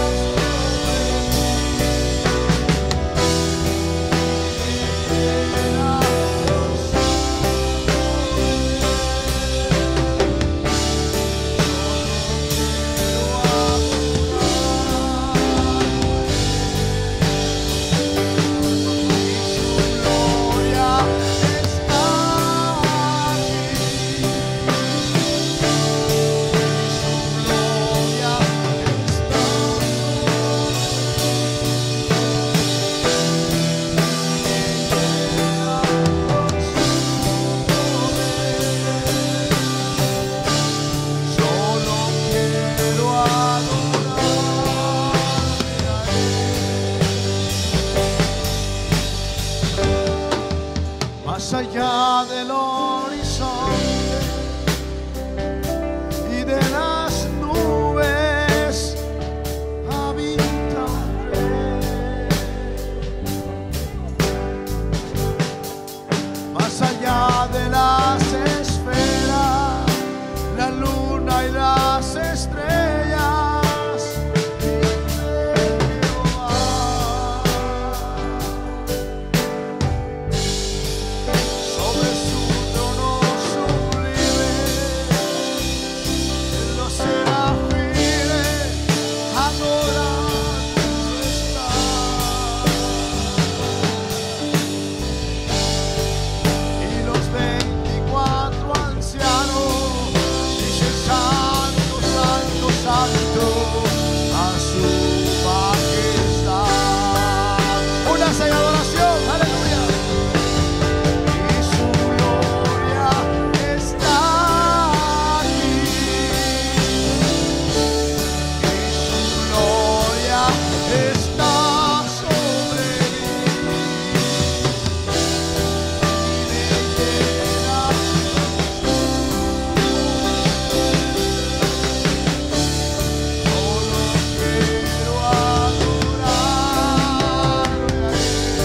más allá del horizonte y de las nubes habita un rey. Más allá de las esferas, la luna y las estrellas, vive Jehová. Sobre su trono sublime, los serafines adorando están. Y los 24 ancianos dicen: santo, santo, santo, a su majestad. Únase en adoración, aleluya. Y su gloria está aquí. Y su gloria está sobre mí. Y me llena. Solo quiero adorarle a Él.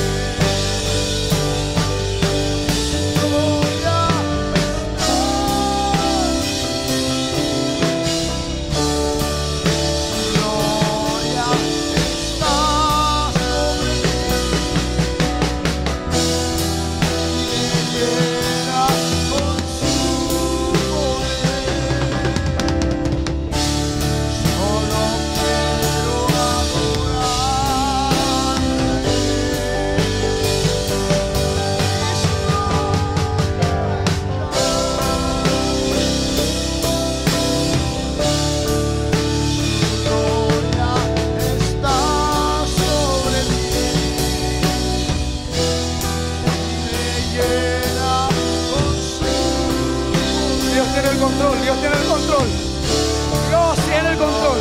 Dios tiene el control. Dios tiene el control. Dios tiene el control.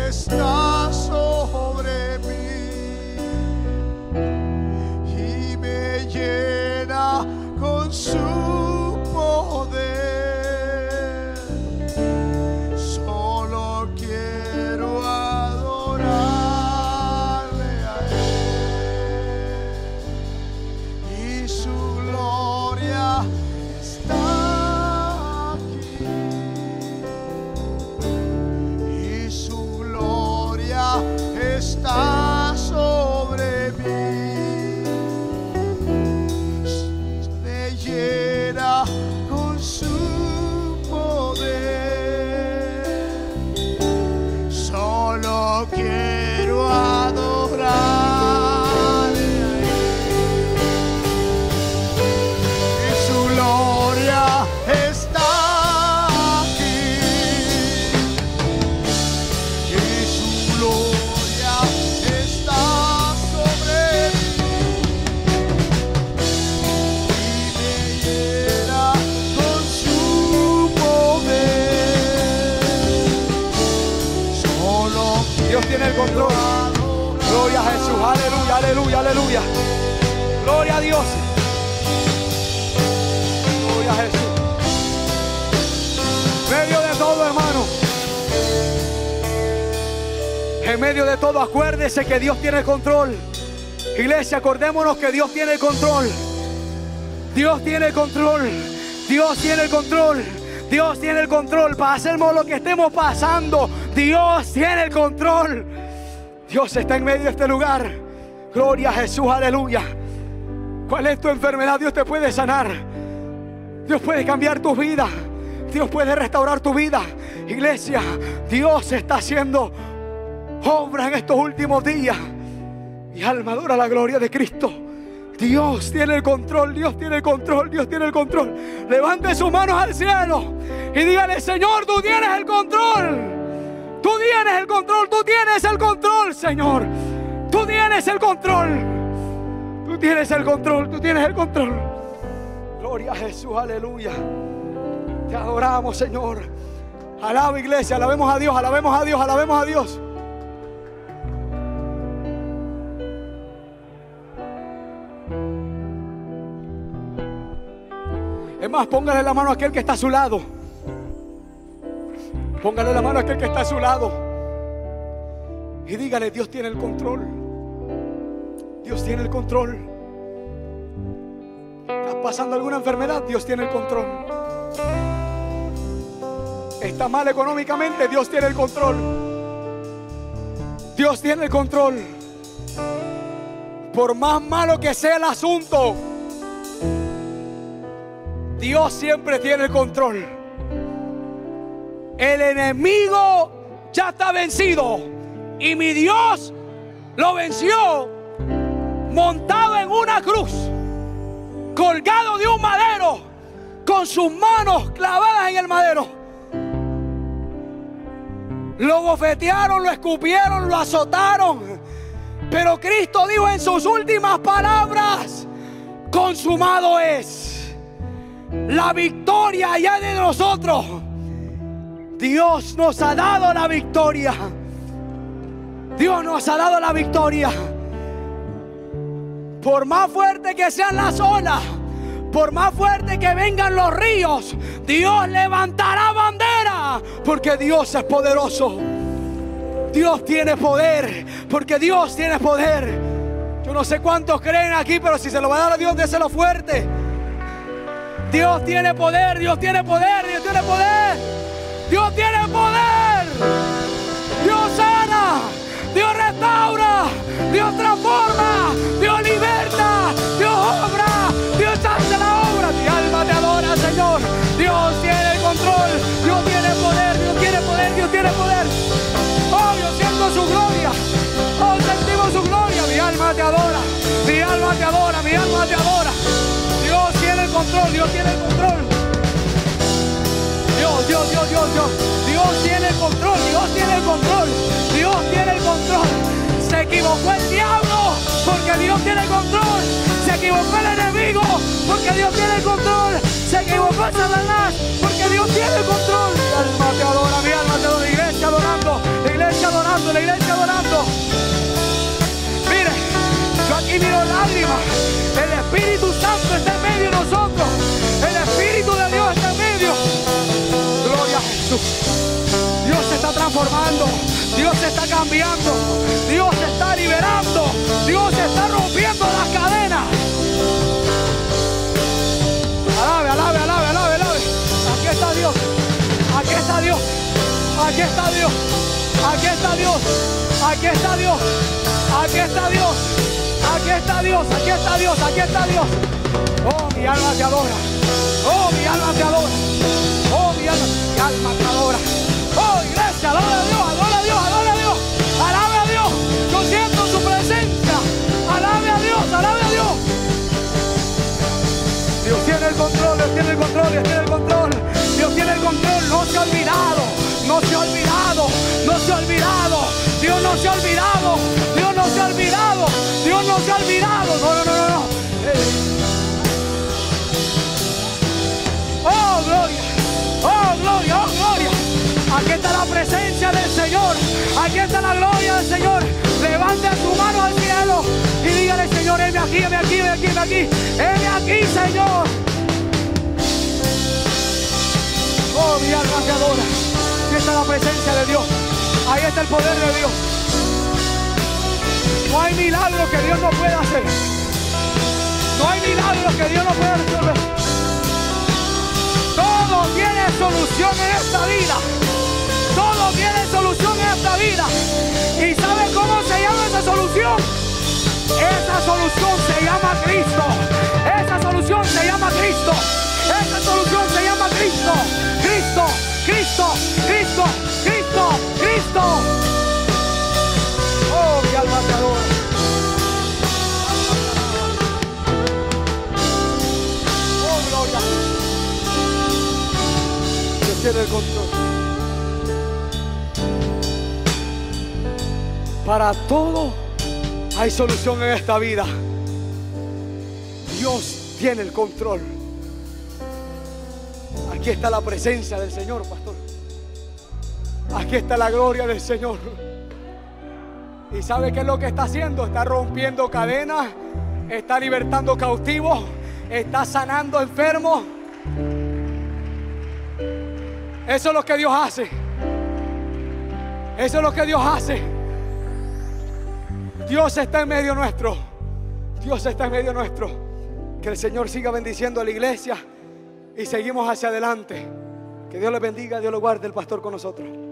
está sobre mí y me llena con su poder. Solo quiero adorarle a Él y su gloria está aquí y su gloria está sobre mí. Me llena con su poder. Solo quiero adorarle a Él y su gloria está aquí y su gloria está sobre mí y me llena con su poder. Solo Dios tiene el control. Gloria a Jesús. Aleluya, aleluya, aleluya. Gloria a Dios. Gloria a Jesús. En medio de todo, hermano. En medio de todo, acuérdese que Dios tiene el control. Iglesia, acordémonos que Dios tiene el control. Dios tiene el control. Dios tiene el control. Dios tiene el control. Pasemos lo que estemos pasando. Dios tiene el control. Dios está en medio de este lugar. Gloria a Jesús, aleluya. ¿Cuál es tu enfermedad? Dios te puede sanar. Dios puede cambiar tu vida. Dios puede restaurar tu vida. Iglesia, Dios está haciendo obra en estos últimos días. Mi alma adora la gloria de Cristo. Dios tiene el control, Dios tiene el control, Dios tiene el control. Levante sus manos al cielo y dígale: Señor, tú tienes el control. Tú tienes el control, tú tienes el control, Señor. Tú tienes el control. Tú tienes el control, tú tienes el control. Gloria a Jesús, aleluya. Te adoramos, Señor. Alaba, iglesia, alabemos a Dios, alabemos a Dios, alabemos a Dios. Es más, póngale la mano a aquel que está a su lado. Póngale la mano a aquel que está a su lado y dígale: Dios tiene el control. Dios tiene el control. ¿Estás pasando alguna enfermedad? Dios tiene el control. ¿Estás mal económicamente? Dios tiene el control. Dios tiene el control. Por más malo que sea el asunto, Dios siempre tiene el control. El enemigo ya está vencido y mi Dios lo venció montado en una cruz, colgado de un madero, con sus manos clavadas en el madero. Lo bofetearon, lo escupieron, lo azotaron, pero Cristo dijo en sus últimas palabras: consumado es. La victoria ya de nosotros. Dios nos ha dado la victoria. Dios nos ha dado la victoria. Por más fuerte que sean las olas, por más fuerte que vengan los ríos, Dios levantará bandera, porque Dios es poderoso. Dios tiene poder, porque Dios tiene poder. Yo no sé cuántos creen aquí, pero si se lo va a dar a Dios, déselo fuerte. Dios tiene poder, Dios tiene poder, Dios tiene poder. Dios tiene poder. Dios sana, Dios restaura, Dios transforma, Dios liberta, Dios obra, Dios hace la obra. Mi alma te adora, Señor. Dios tiene el control, Dios tiene poder, Dios tiene poder, Dios tiene poder. Oh, yo siento su gloria. Oh, sentimos su gloria. Mi alma te adora, mi alma te adora, mi alma te adora. Dios tiene el control, Dios tiene el control. Dios tiene el control, Dios tiene el control, Dios tiene el control. Se equivocó el diablo porque Dios tiene el control. Se equivocó el enemigo porque Dios tiene el control. Se equivocó Satanás porque Dios tiene el control. Mi alma te adora, mi alma te adora. Iglesia adorando, iglesia adorando, está cambiando, Dios está liberando, Dios está rompiendo las cadenas. Alabe, alabe, alabe, alabe, alabe. Aquí está Dios, aquí está Dios, aquí está Dios, aquí está Dios, aquí está Dios, aquí está Dios, aquí está Dios, aquí está Dios, aquí está Dios. Oh, mi alma te adora, oh, mi alma te adora, oh, mi alma te adora. Oh, iglesia, adora a Dios, adora a Dios, adora a Dios, alabe a Dios. Yo siento su presencia, alabe a Dios, alabe a Dios. Dios tiene el control, Dios tiene el control, Dios tiene el control, Dios tiene el control. No se ha olvidado, no se ha olvidado, no se ha olvidado. Dios no se ha olvidado, Dios no se ha olvidado, Dios no se ha olvidado. No, no, no, no, no. Oh, gloria, oh, gloria, oh, gloria. Aquí está la presencia del Señor, aquí está la gloria del Señor. Levante su mano al cielo y dígale: Señor, heme aquí, heme aquí, heme aquí, heme aquí, heme aquí, Señor. Oh, mi alma te adora. Aquí está la presencia de Dios, ahí está el poder de Dios. No hay milagro que Dios no pueda hacer, no hay milagro que Dios no pueda resolver. Todo tiene solución en esta vida, todo tiene solución en esta vida. ¿Y sabe cómo se llama esa solución? Esa solución se llama Cristo. Esa solución se llama Cristo. Esa solución se llama Cristo. Cristo, Cristo, Cristo, Cristo, Cristo. Oh, mi alma te adora. Oh, gloria. Dios tiene el control. Para todo hay solución en esta vida. Dios tiene el control. Aquí está la presencia del Señor, pastor. Aquí está la gloria del Señor. ¿Y sabe qué es lo que está haciendo? Está rompiendo cadenas, está libertando cautivos, está sanando enfermos. Eso es lo que Dios hace. Eso es lo que Dios hace. Dios está en medio nuestro. Dios está en medio nuestro. Que el Señor siga bendiciendo a la iglesia y seguimos hacia adelante. Que Dios le bendiga, Dios lo guarde, el pastor con nosotros.